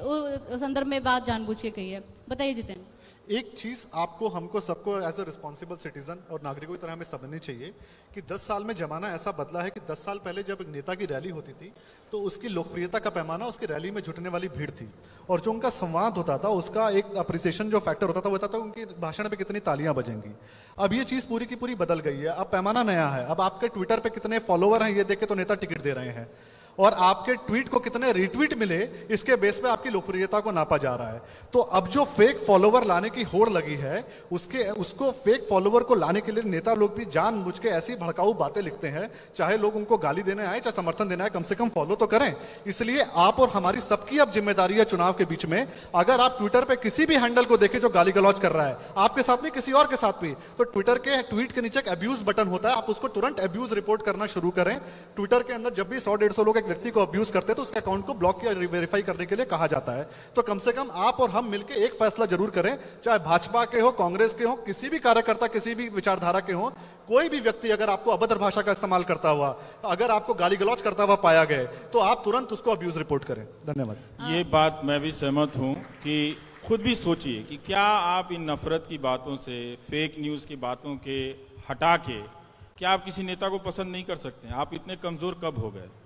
के संदर्भ में बात जानबूझ के कही है। बताइए जितेंद्र। एक चीज आपको, हमको, सबको एज अ रिस्पॉन्सिबल सिटीजन और नागरिकों की तरह हमें समझनी चाहिए कि दस साल में जमाना ऐसा बदला है कि दस साल पहले जब एक नेता की रैली होती थी तो उसकी लोकप्रियता का पैमाना उसकी रैली में जुटने वाली भीड़ थी, और जो उनका संवाद होता था उसका एक अप्रिसिएशन जो फैक्टर होता था वो होता था उनकी भाषण पे कितनी तालियां बजेंगी। अब ये चीज पूरी की पूरी बदल गई है, अब पैमाना नया है। अब आपके ट्विटर पे कितने फॉलोवर हैं ये देख के तो नेता टिकट दे रहे हैं, और आपके ट्वीट को कितने रीट्वीट मिले इसके बेस पे आपकी लोकप्रियता को नापा जा रहा है। तो अब जो फेक फॉलोवर लाने की होड़ लगी है, उसके उसको फेक फॉलोवर को लाने के लिए नेता लोग भी जानबूझ के ऐसी भड़काऊ बातें लिखते हैं, चाहे लोग उनको गाली देने आए चाहे समर्थन देने आए, कम से कम फॉलो तो करें। इसलिए आप और हमारी सबकी अब जिम्मेदारी है चुनाव के बीच में, अगर आप ट्विटर पे किसी भी हैंडल को देखें जो गाली गलौज कर रहा है, आपके साथ नहीं किसी और के साथ भी, तो ट्विटर के ट्वीट के नीचे एक अब्यूज बटन होता है, आप उसको तुरंत अब्यूज रिपोर्ट करना शुरू करें। ट्विटर के अंदर जब भी सौ डेढ़ सौ लोग व्यक्ति को अब्यूज करते हैं तो उसके अकाउंट को ब्लॉक या वेरीफाई करने के लिए कहा जाता है। तो कम से कम आप और हम मिलकर एक फैसला जरूर करें, चाहे भाजपा के हो, कांग्रेस के हो, किसी भी कार्यकर्ता, किसी भी विचारधारा के हो, कोई भी व्यक्ति अगर आपको अभद्र भाषा का इस्तेमाल करता हुआ, अगर आपको गाली गलौज करता हुआ पाया गया तो आप तुरंत उसको अब्यूज रिपोर्ट करें। धन्यवाद। ये बात मैं भी सहमत हूं कि खुद भी सोचिए कि क्या आप इन नफरत की बातों से, फेक न्यूज की बातों के हटा के, क्या आप किसी नेता को पसंद नहीं कर सकते हैं? आप इतने कमजोर कब हो गए,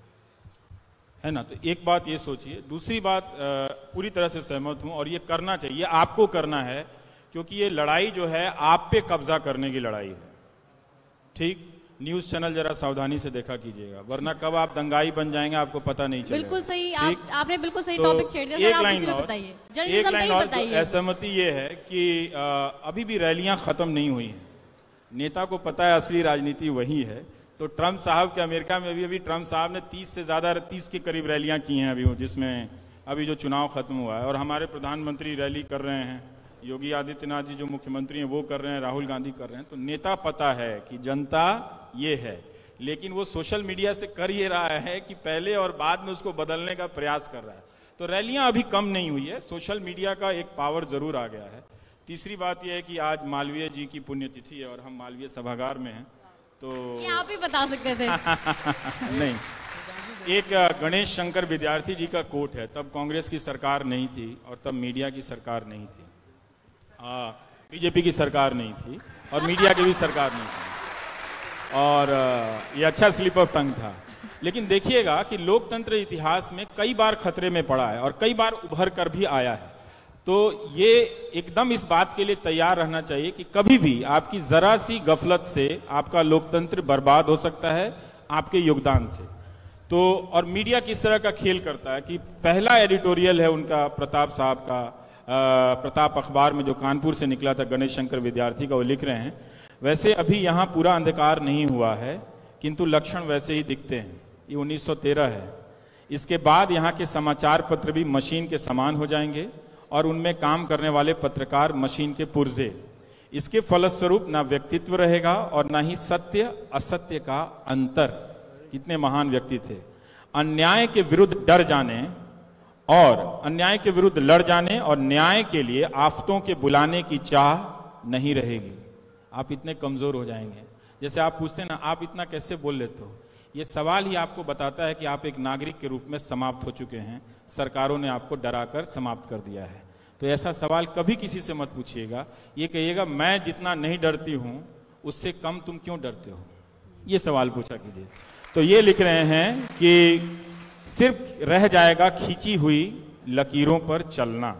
है ना? तो एक बात ये सोचिए। दूसरी बात, पूरी तरह से सहमत हूं, और ये करना चाहिए, आपको करना है, क्योंकि ये लड़ाई जो है आप पे कब्जा करने की लड़ाई है। ठीक, न्यूज चैनल जरा सावधानी से देखा कीजिएगा, वरना कब आप दंगाई बन जाएंगे आपको पता नहीं चलेगा। बिल्कुल सही, आप, आपने बिल्कुल सही तो टॉपिक छेड़ दिया। एक आप लाइन इसी में और, बताइए, एक जर्नलिज्म लाइन पे ही और, बताइए। असहमति ये है कि आ, अभी भी रैलियां खत्म नहीं हुई हैं। नेता को पता है असली राजनीति वही है। तो ट्रंप साहब के अमेरिका में अभी अभी ट्रंप साहब ने तीस से ज्यादा तीस के करीब रैलियां की हैं अभी, जिसमें अभी जो चुनाव खत्म हुआ है, और हमारे प्रधानमंत्री रैली कर रहे हैं, योगी आदित्यनाथ जी जो मुख्यमंत्री हैं वो कर रहे हैं, राहुल गांधी कर रहे हैं। तो नेता पता है कि जनता ये है, लेकिन वो सोशल मीडिया से कर ये रहा है कि पहले और बाद में उसको बदलने का प्रयास कर रहा है। तो रैलियां अभी कम नहीं हुई है, सोशल मीडिया का एक पावर जरूर आ गया है। तीसरी बात यह है कि आज मालवीय जी की पुण्यतिथि है और हम मालवीय सभागार में हैं, तो ये आप ही बता सकते थे। नहीं, एक गणेश शंकर विद्यार्थी जी का कोट है, तब कांग्रेस की सरकार नहीं थी और तब मीडिया की सरकार नहीं थी, बीजेपी की सरकार नहीं थी और मीडिया की भी सरकार नहीं थी, और ये अच्छा स्लिप ऑफ टंग था। लेकिन देखिएगा कि लोकतंत्र इतिहास में कई बार खतरे में पड़ा है और कई बार उभर कर भी आया है। तो ये एकदम इस बात के लिए तैयार रहना चाहिए कि कभी भी आपकी जरा सी गफलत से आपका लोकतंत्र बर्बाद हो सकता है, आपके योगदान से। तो और मीडिया किस तरह का खेल करता है कि पहला एडिटोरियल है उनका प्रताप साहब का, प्रताप अखबार में जो कानपुर से निकला था, गणेश शंकर विद्यार्थी का, वो लिख रहे हैं, वैसे अभी यहाँ पूरा अंधकार नहीं हुआ है किंतु लक्षण वैसे ही दिखते हैं। ये उन्नीस सौ तेरह है। इसके बाद यहाँ के समाचार पत्र भी मशीन के समान हो जाएंगे और उनमें काम करने वाले पत्रकार मशीन के पुर्जे। इसके फलस्वरूप ना व्यक्तित्व रहेगा और ना ही सत्य असत्य का अंतर। कितने महान व्यक्ति थे। अन्याय के विरुद्ध डर जाने और अन्याय के विरुद्ध लड़ जाने और न्याय के लिए आफतों के बुलाने की चाह नहीं रहेगी। आप इतने कमजोर हो जाएंगे। जैसे आप पूछते ना, आप इतना कैसे बोल लेते हो, ये सवाल ही आपको बताता है कि आप एक नागरिक के रूप में समाप्त हो चुके हैं। सरकारों ने आपको डराकर समाप्त कर दिया है। तो ऐसा सवाल कभी किसी से मत पूछिएगा। ये कहिएगा मैं जितना नहीं डरती हूं उससे कम तुम क्यों डरते हो, ये सवाल पूछा कीजिए। तो ये लिख रहे हैं कि सिर्फ रह जाएगा खींची हुई लकीरों पर चलना,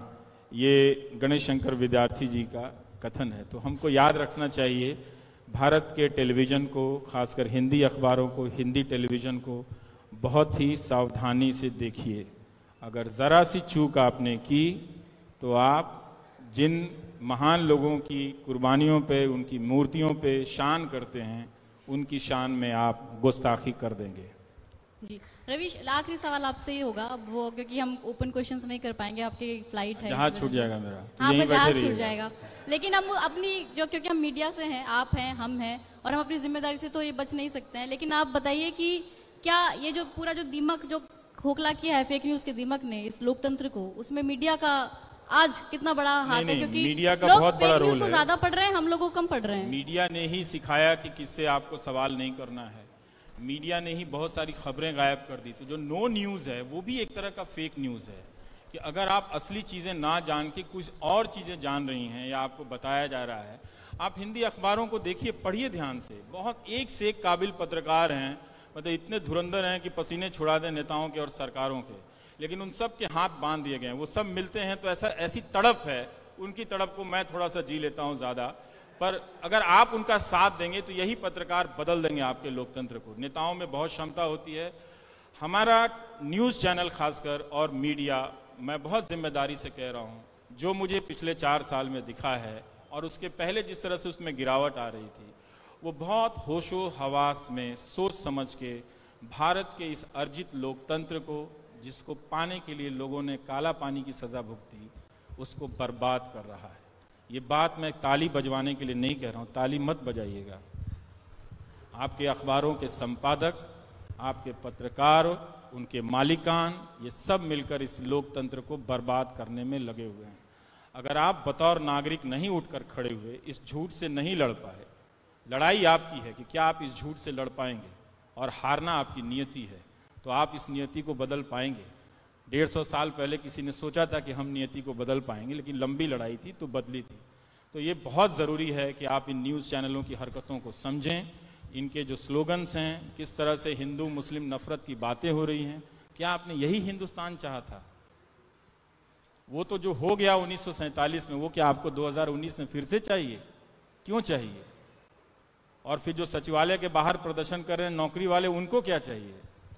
ये गणेश शंकर विद्यार्थी जी का कथन है। तो हमको याद रखना चाहिए भारत के टेलीविज़न को, खासकर हिंदी अखबारों को, हिंदी टेलीविज़न को बहुत ही सावधानी से देखिए। अगर ज़रा सी चूक आपने की तो आप जिन महान लोगों की कुर्बानियों पे, उनकी मूर्तियों पे शान करते हैं, उनकी शान में आप गुस्ताखी कर देंगे। जी रवीश, आखिरी सवाल आपसे ही होगा वो, क्योंकि हम ओपन क्वेश्चंस नहीं कर पाएंगे, आपकी फ्लाइट है, जहाज छूट जाएगा मेरा। हाँ, जहाज छूट जाएगा। लेकिन हम अपनी जो, क्योंकि हम मीडिया से हैं, आप हैं, हम हैं, और हम अपनी जिम्मेदारी से तो ये बच नहीं सकते हैं। लेकिन आप बताइए कि क्या ये जो पूरा जो दीमक जो खोखला किया है फेक न्यूज के दीमक ने इस लोकतंत्र को, उसमें मीडिया का आज कितना बड़ा हाथ है? क्योंकि मीडिया का लोग बहुत बड़ा फेक न्यूज रोल को है। ज्यादा पढ़ रहे हैं, हम लोगों को कम पढ़ रहे हैं। मीडिया ने ही सिखाया कि किससे आपको सवाल नहीं करना है। मीडिया ने ही बहुत सारी खबरें गायब कर दी। तो जो नो न्यूज़ है वो भी एक तरह का फेक न्यूज़ है, कि अगर आप असली चीज़ें ना जान के कुछ और चीज़ें जान रही हैं या आपको बताया जा रहा है। आप हिंदी अखबारों को देखिए, पढ़िए ध्यान से, बहुत एक से एक काबिल पत्रकार हैं, मतलब इतने धुरंधर हैं कि पसीने छुड़ा दें नेताओं के और सरकारों के, लेकिन उन सब के हाथ बांध दिए गए। वो सब मिलते हैं तो ऐसा ऐसी तड़प है, उनकी तड़प को मैं थोड़ा सा जी लेता हूँ ज़्यादा, पर अगर आप उनका साथ देंगे तो यही पत्रकार बदल देंगे आपके लोकतंत्र को। नेताओं में बहुत क्षमता होती है। हमारा न्यूज़ चैनल खासकर और मीडिया, मैं बहुत जिम्मेदारी से कह रहा हूँ, जो मुझे पिछले चार साल में दिखा है और उसके पहले जिस तरह से उसमें गिरावट आ रही थी, वो बहुत होशो हवास में सोच समझ के भारत के इस अर्जित लोकतंत्र को, जिसको पाने के लिए लोगों ने काला पानी की सज़ा भुगती, उसको बर्बाद कर रहा है। ये बात मैं ताली बजवाने के लिए नहीं कह रहा हूँ, ताली मत बजाइएगा। आपके अखबारों के संपादक, आपके पत्रकार, उनके मालिकान, ये सब मिलकर इस लोकतंत्र को बर्बाद करने में लगे हुए हैं। अगर आप बतौर नागरिक नहीं उठकर खड़े हुए, इस झूठ से नहीं लड़ पाए, लड़ाई आपकी है कि क्या आप इस झूठ से लड़ पाएंगे, और हारना आपकी नियति है, तो आप इस नियति को बदल पाएंगे। डेढ़ सौ साल पहले किसी ने सोचा था कि हम नियति को बदल पाएंगे, लेकिन लंबी लड़ाई थी तो बदली थी। तो ये बहुत ज़रूरी है कि आप इन न्यूज़ चैनलों की हरकतों को समझें, इनके जो स्लोगन्स हैं, किस तरह से हिंदू मुस्लिम नफरत की बातें हो रही हैं। क्या आपने यही हिंदुस्तान चाहा था? वो तो जो हो गया उन्नीस सौ सैंतालीस में, वो क्या आपको दो हज़ार उन्नीस में फिर से चाहिए? क्यों चाहिए? और फिर जो सचिवालय के बाहर प्रदर्शन कर रहे हैं नौकरी वाले, उनको क्या चाहिए?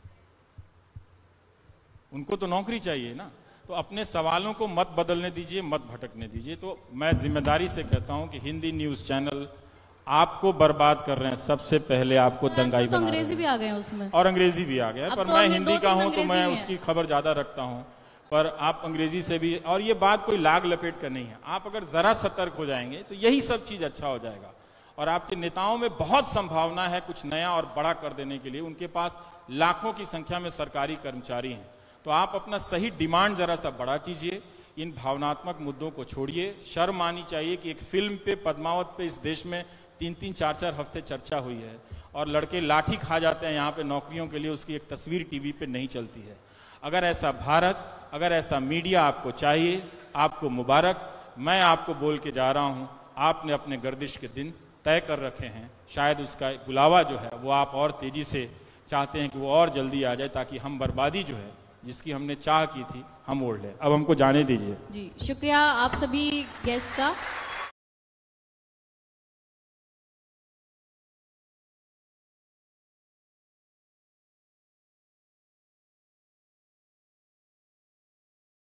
उनको तो नौकरी चाहिए ना। तो अपने सवालों को मत बदलने दीजिए, मत भटकने दीजिए। तो मैं जिम्मेदारी से कहता हूं कि हिंदी न्यूज़ चैनल आपको बर्बाद कर रहे हैं। सबसे पहले आपको दंगाई बना रहे हैं। अंग्रेजी भी आ गए हैं उसमें, और अंग्रेजी भी आ गया है, पर तो मैं हिंदी का हूं तो अंग्रेजी मैं में उसकी खबर ज़्यादा रखता हूं। पर आप अंग्रेजी से भी, और ये बात कोई लाग लपेट कर नहीं है, आप अगर ज़रा सतर्क हो जाएंगे तो यही सब चीज़ अच्छा हो जाएगा। और आपके नेताओं में बहुत संभावना है कुछ नया और बड़ा कर देने के लिए। उनके पास लाखों की संख्या में सरकारी कर्मचारी हैं। तो आप अपना सही डिमांड ज़रा सा बड़ा कीजिए, इन भावनात्मक मुद्दों को छोड़िए। शर्म आनी चाहिए कि एक फिल्म पे, पद्मावत पे, इस देश में तीन तीन चार चार हफ्ते चर्चा हुई है और लड़के लाठी खा जाते हैं यहाँ पे नौकरियों के लिए, उसकी एक तस्वीर टीवी पे नहीं चलती है। अगर ऐसा भारत, अगर ऐसा मीडिया आपको चाहिए, आपको मुबारक। मैं आपको बोल के जा रहा हूँ, आपने अपने गर्दिश के दिन तय कर रखे हैं। शायद उसका बुलावा जो है वो आप और तेजी से चाहते हैं कि वो और जल्दी आ जाए, ताकि हम बर्बादी जो है जिसकी हमने चाह की थी हम ओढ़ लें। अब हमको जाने दीजिए। जी शुक्रिया आप सभी गेस्ट का।